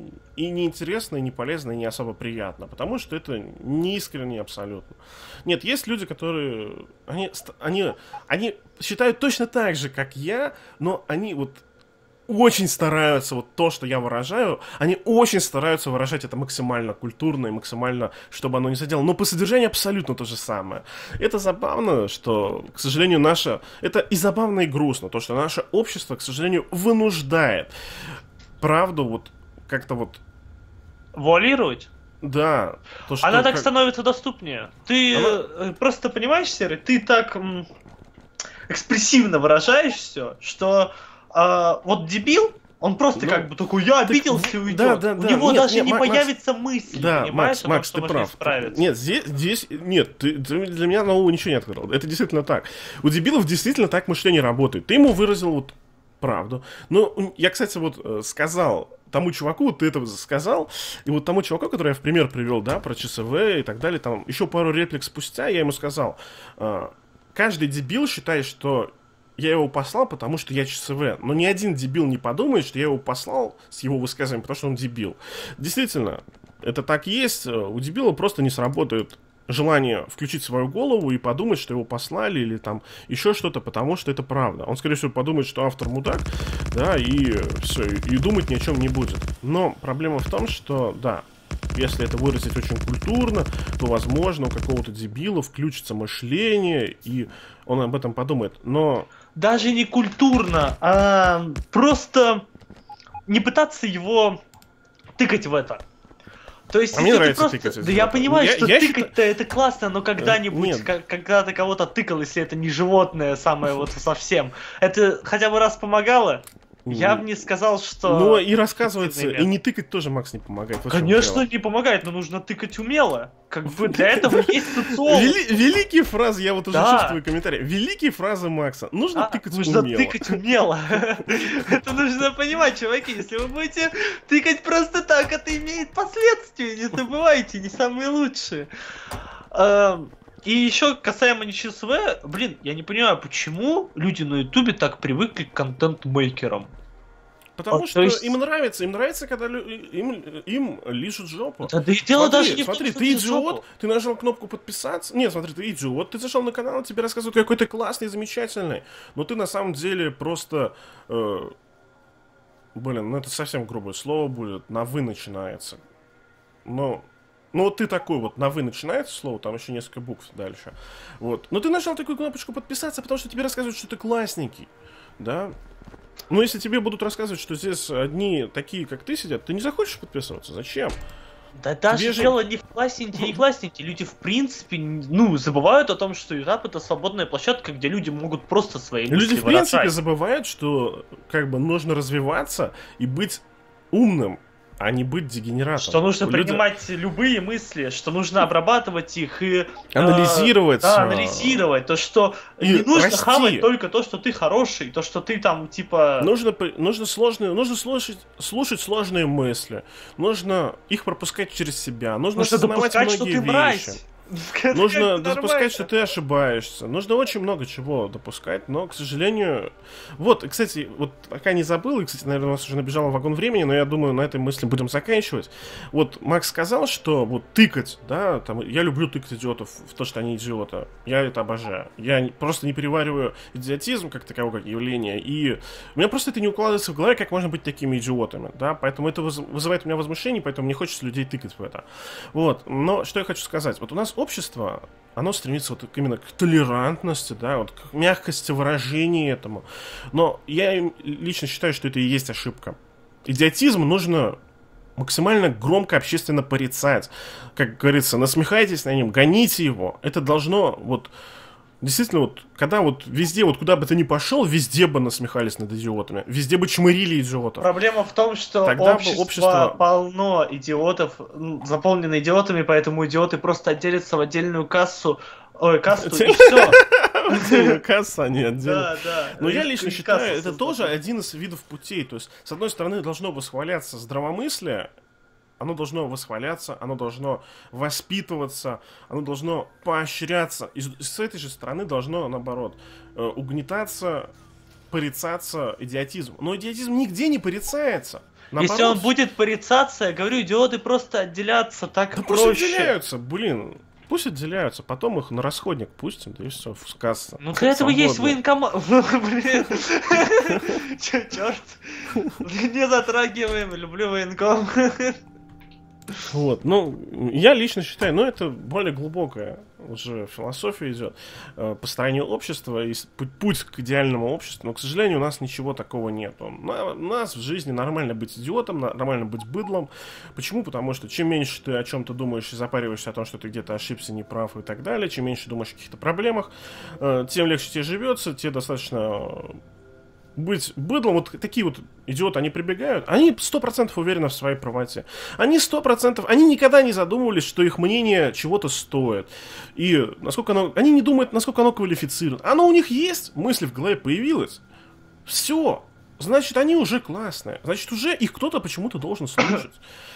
и неинтересно, и не полезно, и не особо приятно. Потому что это неискренне абсолютно. Нет, есть люди, которые они, они, они считают точно так же, как я, но они вот очень стараются, вот то, что я выражаю, они очень стараются выражать это максимально культурно и максимально, чтобы оно не задело. Но по содержанию абсолютно то же самое. Это забавно, что, к сожалению, наше... Это и забавно, и грустно, то, что наше общество, к сожалению, вынуждает правду вот как-то вот... Вуалировать? Да. То, что она так как... становится доступнее. Ты Она... просто понимаешь, Серый, ты так м- экспрессивно выражаешь все, что... А, вот дебил, он просто ну, как бы такой, я обиделся так, и уйдет. Да, да, да. У него нет, даже нет, не Макс, появится мысли, да, понимаешь, Макс, Макс, том, ты прав. Нет, здесь, здесь нет, ты, ты для меня нового ничего не открыл. Это действительно так. У дебилов действительно так мышление работает. Ты ему выразил вот правду. Но я, кстати, вот сказал тому чуваку, ты это сказал, и вот тому чуваку, который я в пример привел, да, про ЧСВ и так далее, там еще пару реплик спустя я ему сказал, каждый дебил считает, что я его послал, потому что я ЧСВ, но ни один дебил не подумает, что я его послал с его высказыванием, потому что он дебил. Действительно, это так есть, у дебила просто не сработает желание включить свою голову и подумать, что его послали или там еще что-то, потому что это правда. Он, скорее всего, подумает, что автор мудак, да, и все, и думать ни о чем не будет. Но проблема в том, что, да, если это выразить очень культурно, то, возможно, у какого-то дебила включится мышление, и он об этом подумает. Но... Даже не культурно, а просто не пытаться его тыкать в это. То есть, а мне нравится просто... тыкать. Да я понимаю, я, что я тыкать-то считаю... это классно, но когда-нибудь, к- когда ты кого-то тыкал, если это не животное самое вот совсем, это хотя бы раз помогало? Я бы не сказал, что... Ну и рассказывается, и не тыкать тоже, Макс, не помогает. Конечно, не помогает, но нужно тыкать умело. Как бы для этого есть социолог. Великие фразы, я вот уже чувствую комментарии. Великие фразы Макса. Нужно тыкать умело. Нужно тыкать умело. Это нужно понимать, чуваки. Если вы будете тыкать просто так, это имеет последствия. Не забывайте, не самые лучшие. И еще касаемо не ЧСВ, блин, я не понимаю, почему люди на Ютубе так привыкли к контент-мейкерам. Потому а, что есть... им нравится, им нравится, когда лю... им, им лижут жопу. Да, да и дело смотри, даже не смотри, в том, ты идиот, жопу. Ты нажал кнопку подписаться. Нет, смотри, ты идиот, ты зашел на канал, тебе рассказывают, какой ты классный, замечательный. Но ты на самом деле просто... Э... Блин, ну это совсем грубое слово будет. На «вы» начинается. Но... Ну вот ты такой вот, на «вы» начинается слово, там еще несколько букв дальше. Вот. Но ты нажал такую кнопочку подписаться, потому что тебе рассказывают, что ты классненький. Да? Но если тебе будут рассказывать, что здесь одни такие, как ты, сидят, ты не захочешь подписываться? Зачем? Да даже дело же... не в классненькие, не классненькие. Люди, в принципе, ну, забывают о том, что YouTube — это свободная площадка, где люди могут просто свои мысли Люди, в выражать. принципе, забывают, что как бы нужно развиваться и быть умным, а не быть дегенератом. Что нужно У принимать люди... любые мысли, что нужно обрабатывать их и... Анализировать. Э, да, анализировать. То, что и не нужно расти. Хавать только то, что ты хороший, то, что ты там, типа... Нужно, нужно, сложные, нужно слушать, слушать сложные мысли. Нужно их пропускать через себя. Нужно, нужно осознавать многие что ты вещи. Мразь. Нужно допускать, что ты ошибаешься. Нужно очень много чего допускать, но, к сожалению... Вот, кстати, вот пока не забыл, и, кстати, наверное, у нас уже набежал вагон времени, но я думаю, на этой мысли будем заканчивать. Вот Макс сказал, что вот тыкать, да, там, я люблю тыкать идиотов в то, что они идиоты. Я это обожаю. Я просто не перевариваю идиотизм как такового, как явление, и у меня просто это не укладывается в голове, как можно быть такими идиотами, да, поэтому это вызывает у меня возмущение, поэтому мне хочется людей тыкать в это. Вот, но что я хочу сказать. Вот у нас общество, оно стремится вот именно к толерантности, да, вот к мягкости выражения этому. Но я лично считаю, что это и есть ошибка. Идиотизм нужно максимально громко общественно порицать. Как говорится, насмехайтесь над ним, гоните его. Это должно вот... Действительно, вот, когда вот везде, вот куда бы ты ни пошел, везде бы насмехались над идиотами. Везде бы чмырили идиотов. Проблема в том, что Тогда общество, общество полно идиотов, заполнено идиотами, поэтому идиоты просто отделятся в отдельную кассу, ой, касту, и все. Отдельную кассу они отделят. Да, да. Но я лично считаю, это тоже один из видов путей. То есть, с одной стороны, должно восхваляться здравомыслие, оно должно восхваляться, оно должно воспитываться, оно должно поощряться. И с этой же стороны должно, наоборот, угнетаться, порицаться идиотизм. Но идиотизм нигде не порицается. Наоборот. Если он будет порицаться, я говорю, идиоты просто отделятся так да проще. Пусть отделяются, блин. Пусть отделяются, потом их на расходник пустим, да и все, в касса. Ну для этого есть военкомат. Блин. Черт. Не затрагиваем, люблю военком. Вот, ну, я лично считаю, ну, это более глубокая уже философия идет, э, построение общества и путь к идеальному обществу, но, к сожалению, у нас ничего такого нет. У нас в жизни нормально быть идиотом, нормально быть быдлом. Почему? Потому что чем меньше ты о чем-то думаешь и запариваешься о том, что ты где-то ошибся, неправ и так далее, чем меньше думаешь о каких-то проблемах, э, тем легче тебе живется, тебе достаточно... быть быдлом, вот такие вот идиоты, они прибегают, они сто процентов уверены в своей правоте. Они сто процентов, они никогда не задумывались, что их мнение чего-то стоит. И насколько оно, они не думают, насколько оно квалифицировано. Оно у них есть, мысль в голове появилась. Все. значит, они уже классные. Значит, уже их кто-то почему-то должен слушать.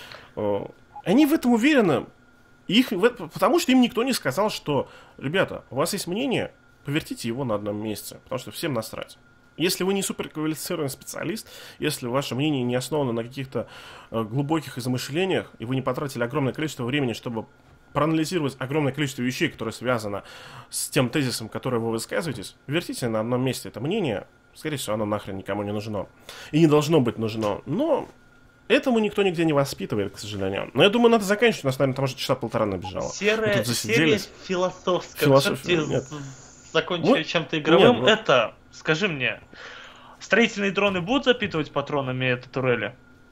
Они в этом уверены, их, потому что им никто не сказал, что, ребята, у вас есть мнение, повертите его на одном месте, потому что всем насрать. Если вы не суперквалифицированный специалист, если ваше мнение не основано на каких-то э, глубоких измышлениях, и вы не потратили огромное количество времени, чтобы проанализировать огромное количество вещей, которые связаны с тем тезисом, который вы высказываетесь, вертите на одном месте это мнение, скорее всего, оно нахрен никому не нужно. И не должно быть нужно. Но этому никто нигде не воспитывает, к сожалению. Но я думаю, надо заканчивать. У нас, наверное, там уже часа полтора набежало. Серая, серия философская. Философия. Закончили ну, чем-то игровым. Нет, ну... Это, скажи мне, строительные дроны будут запитывать патронами это турели?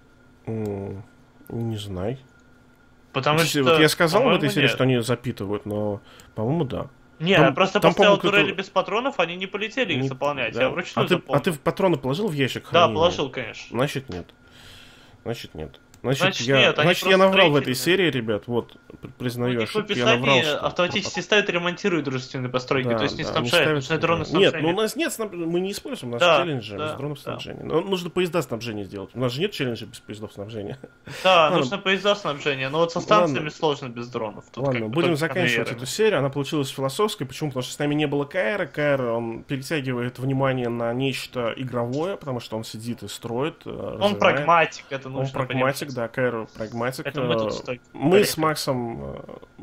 Mm, не знаю. Потому вот, что, вот я сказал в этой серии, нет. что они запитывают, но, по-моему, да. Не, там, просто там, поставил кто-то... турели без патронов, они не полетели их не... заполнять. Да. Я вручную а, ты, заполнил. а ты патроны положил в ящик? Да, хранения? положил, конечно. Значит, нет. Значит, нет. Значит, Значит, я, нет, значит я наврал в этой серии, ребят. Вот, признаю ошибку, я наврал, что... автоматически ставят и ремонтируют дружественные постройки, да, то есть не да, снабжают, нужны дроны снабжения. Нет, ну у нас нет, мы не используем, у нас да, челленджи да, без дронов да. снабжения. Но нужно поезда снабжения сделать. У нас же нет челленджа без поездов снабжения. Да, Ладно. нужно поезда снабжения, но вот со станциями Ладно. сложно без дронов. Тут Ладно, будем заканчивать эту серию, она получилась философской. Почему? Потому что с нами не было Кайра. Кайр, он перетягивает внимание на нечто игровое, потому что он сидит и строит. Он развивает. прагматик, это нужно Он прагматик, понимать. да, Кайр прагматик. Это мы тут стоим. Мы с Максом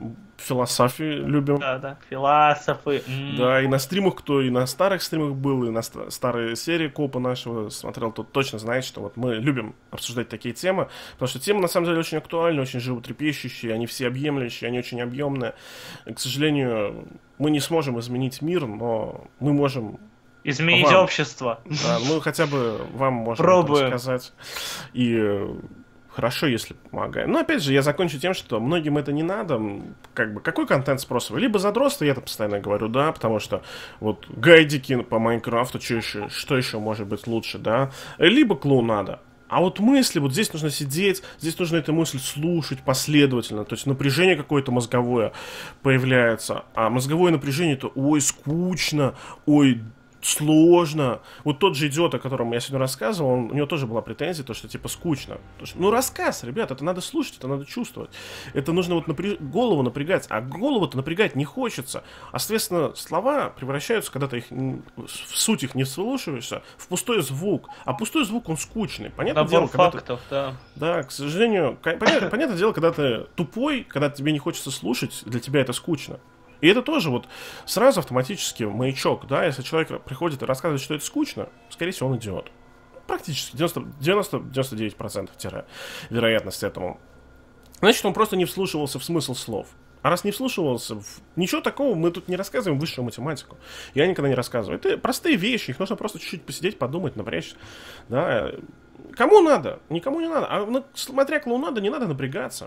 философию любим. Да, да, философы. Да, и на стримах, кто и на старых стримах был, и на старые серии Копа нашего смотрел, тот точно знает, что вот мы любим обсуждать такие темы, потому что темы на самом деле очень актуальны, очень животрепещущие, они всеобъемлющие, они очень объемные. И, к сожалению, мы не сможем изменить мир, но мы можем... Изменить вам, общество. Да, мы хотя бы вам можем рассказать. И... Хорошо, если помогаем. Но опять же, я закончу тем, что многим это не надо. Как бы, какой контент спросовый? Либо задротство, я это постоянно говорю, да, потому что вот гайдики по Майнкрафту, что еще, что еще может быть лучше, да? Либо клоунада. А вот мысли, вот здесь нужно сидеть, здесь нужно эту мысль слушать последовательно. То есть напряжение какое-то мозговое появляется. А мозговое напряжение это ой, скучно, ой, сложно. Вот тот же идиот, о котором я сегодня рассказывал, он, у него тоже была претензия, то, что типа скучно. То, что, ну, рассказ, ребят, это надо слушать, это надо чувствовать. Это нужно вот напряг... голову напрягать, а голову-то напрягать не хочется. А, соответственно, слова превращаются, когда ты их в суть их не вслушиваешься, в пустой звук. А пустой звук, он скучный. Понятное Набор дело, когда фактов, ты... да. Да, к сожалению, понятное, понятное дело, когда ты тупой, когда тебе не хочется слушать, для тебя это скучно. И это тоже вот сразу автоматически маячок, да, если человек приходит и рассказывает, что это скучно, скорее всего, он идиот. Практически девяносто девяносто девять процентов вероятность этому. Значит, он просто не вслушивался в смысл слов. А раз не вслушивался, в... ничего такого мы тут не рассказываем высшую математику. Я никогда не рассказываю. Это простые вещи, их нужно просто чуть-чуть посидеть, подумать, напрячься. Да. Кому надо? Никому не надо. А смотря клоунада, не надо напрягаться.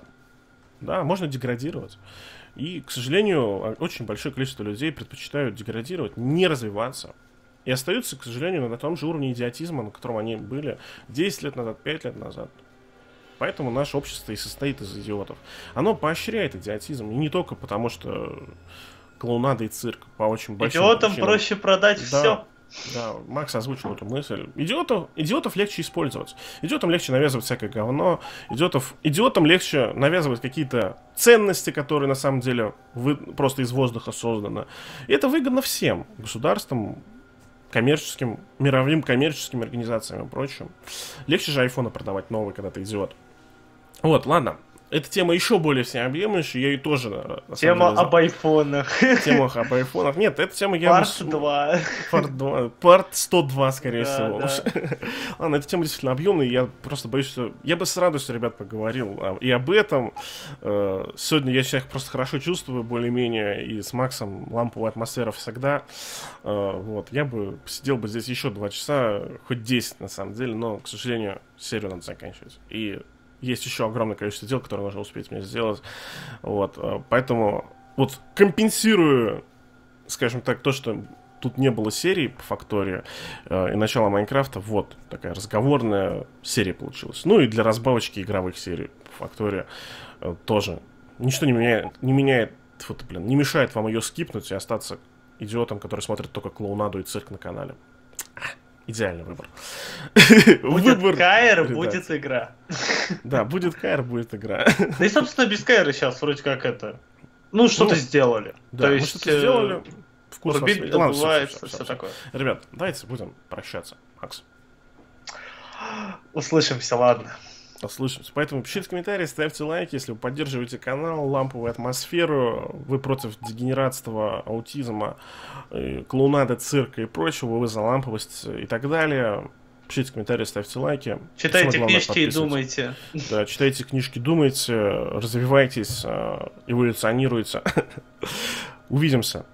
Да, можно деградировать. И, к сожалению, очень большое количество людей предпочитают деградировать, не развиваться. И остаются, к сожалению, на том же уровне идиотизма, на котором они были десять лет назад, пять лет назад. Поэтому наше общество и состоит из идиотов. Оно поощряет идиотизм. И не только потому, что клоунада и цирк по очень большим идиотам причинам. Проще продать да. все. Да, Макс озвучил эту мысль. Идиотов, идиотов легче использовать. Идиотам легче навязывать всякое говно. Идиотов, идиотам легче навязывать какие-то ценности, которые на самом деле вы, просто из воздуха созданы. И это выгодно всем. Государствам, коммерческим, мировым коммерческим организациям и прочим. Легче же айфоны продавать новые, когда ты идиот. Вот, ладно. Эта тема еще более всеобъемлющая, я ее тоже... Тема деле, об айфонах. Тема об айфонах. Нет, эта тема я... Парт два. Парт два. Парт сто два, скорее да, всего. Да. Ладно, эта тема действительно объемная, я просто боюсь, что... Я бы с радостью, ребят, поговорил и об этом. Сегодня я себя просто хорошо чувствую, более-менее, и с Максом ламповая атмосфера всегда. Вот, я бы посидел бы здесь еще два часа, хоть десять, на самом деле, но, к сожалению, серию надо заканчивать. И... Есть еще огромное количество дел, которые нужно успеть мне сделать. Вот. Поэтому вот компенсирую, скажем так, то, что тут не было серии по Фактории э, и начала Майнкрафта. Вот такая разговорная серия получилась. Ну и для разбавочки игровых серий по Фактории э, тоже. Ничто не меняет, не меняет, фу ты, блин, не мешает вам ее скипнуть и остаться идиотом, который смотрит только клоунаду и цирк на канале. Идеальный выбор. Будет выбор... Каэр, будет игра. Да, будет Каэр, будет игра. Да и, собственно, без Каэра сейчас вроде как это... Ну, что-то ну, сделали. Да, То мы есть, что-то сделали. Вкус рубить добывается, все, все, все, все такое. Ребят, давайте будем прощаться. Макс. Услышимся, ладно. Услышимся. Поэтому пишите комментарии, ставьте лайки, если вы поддерживаете канал, ламповую атмосферу, вы против дегенератства, аутизма, клоунады, цирка и прочего, вы за ламповость и так далее. Пишите комментарии, ставьте лайки. Читайте главное, книжки и думайте. Да, читайте книжки, думайте, развивайтесь, эволюционируйте. Увидимся.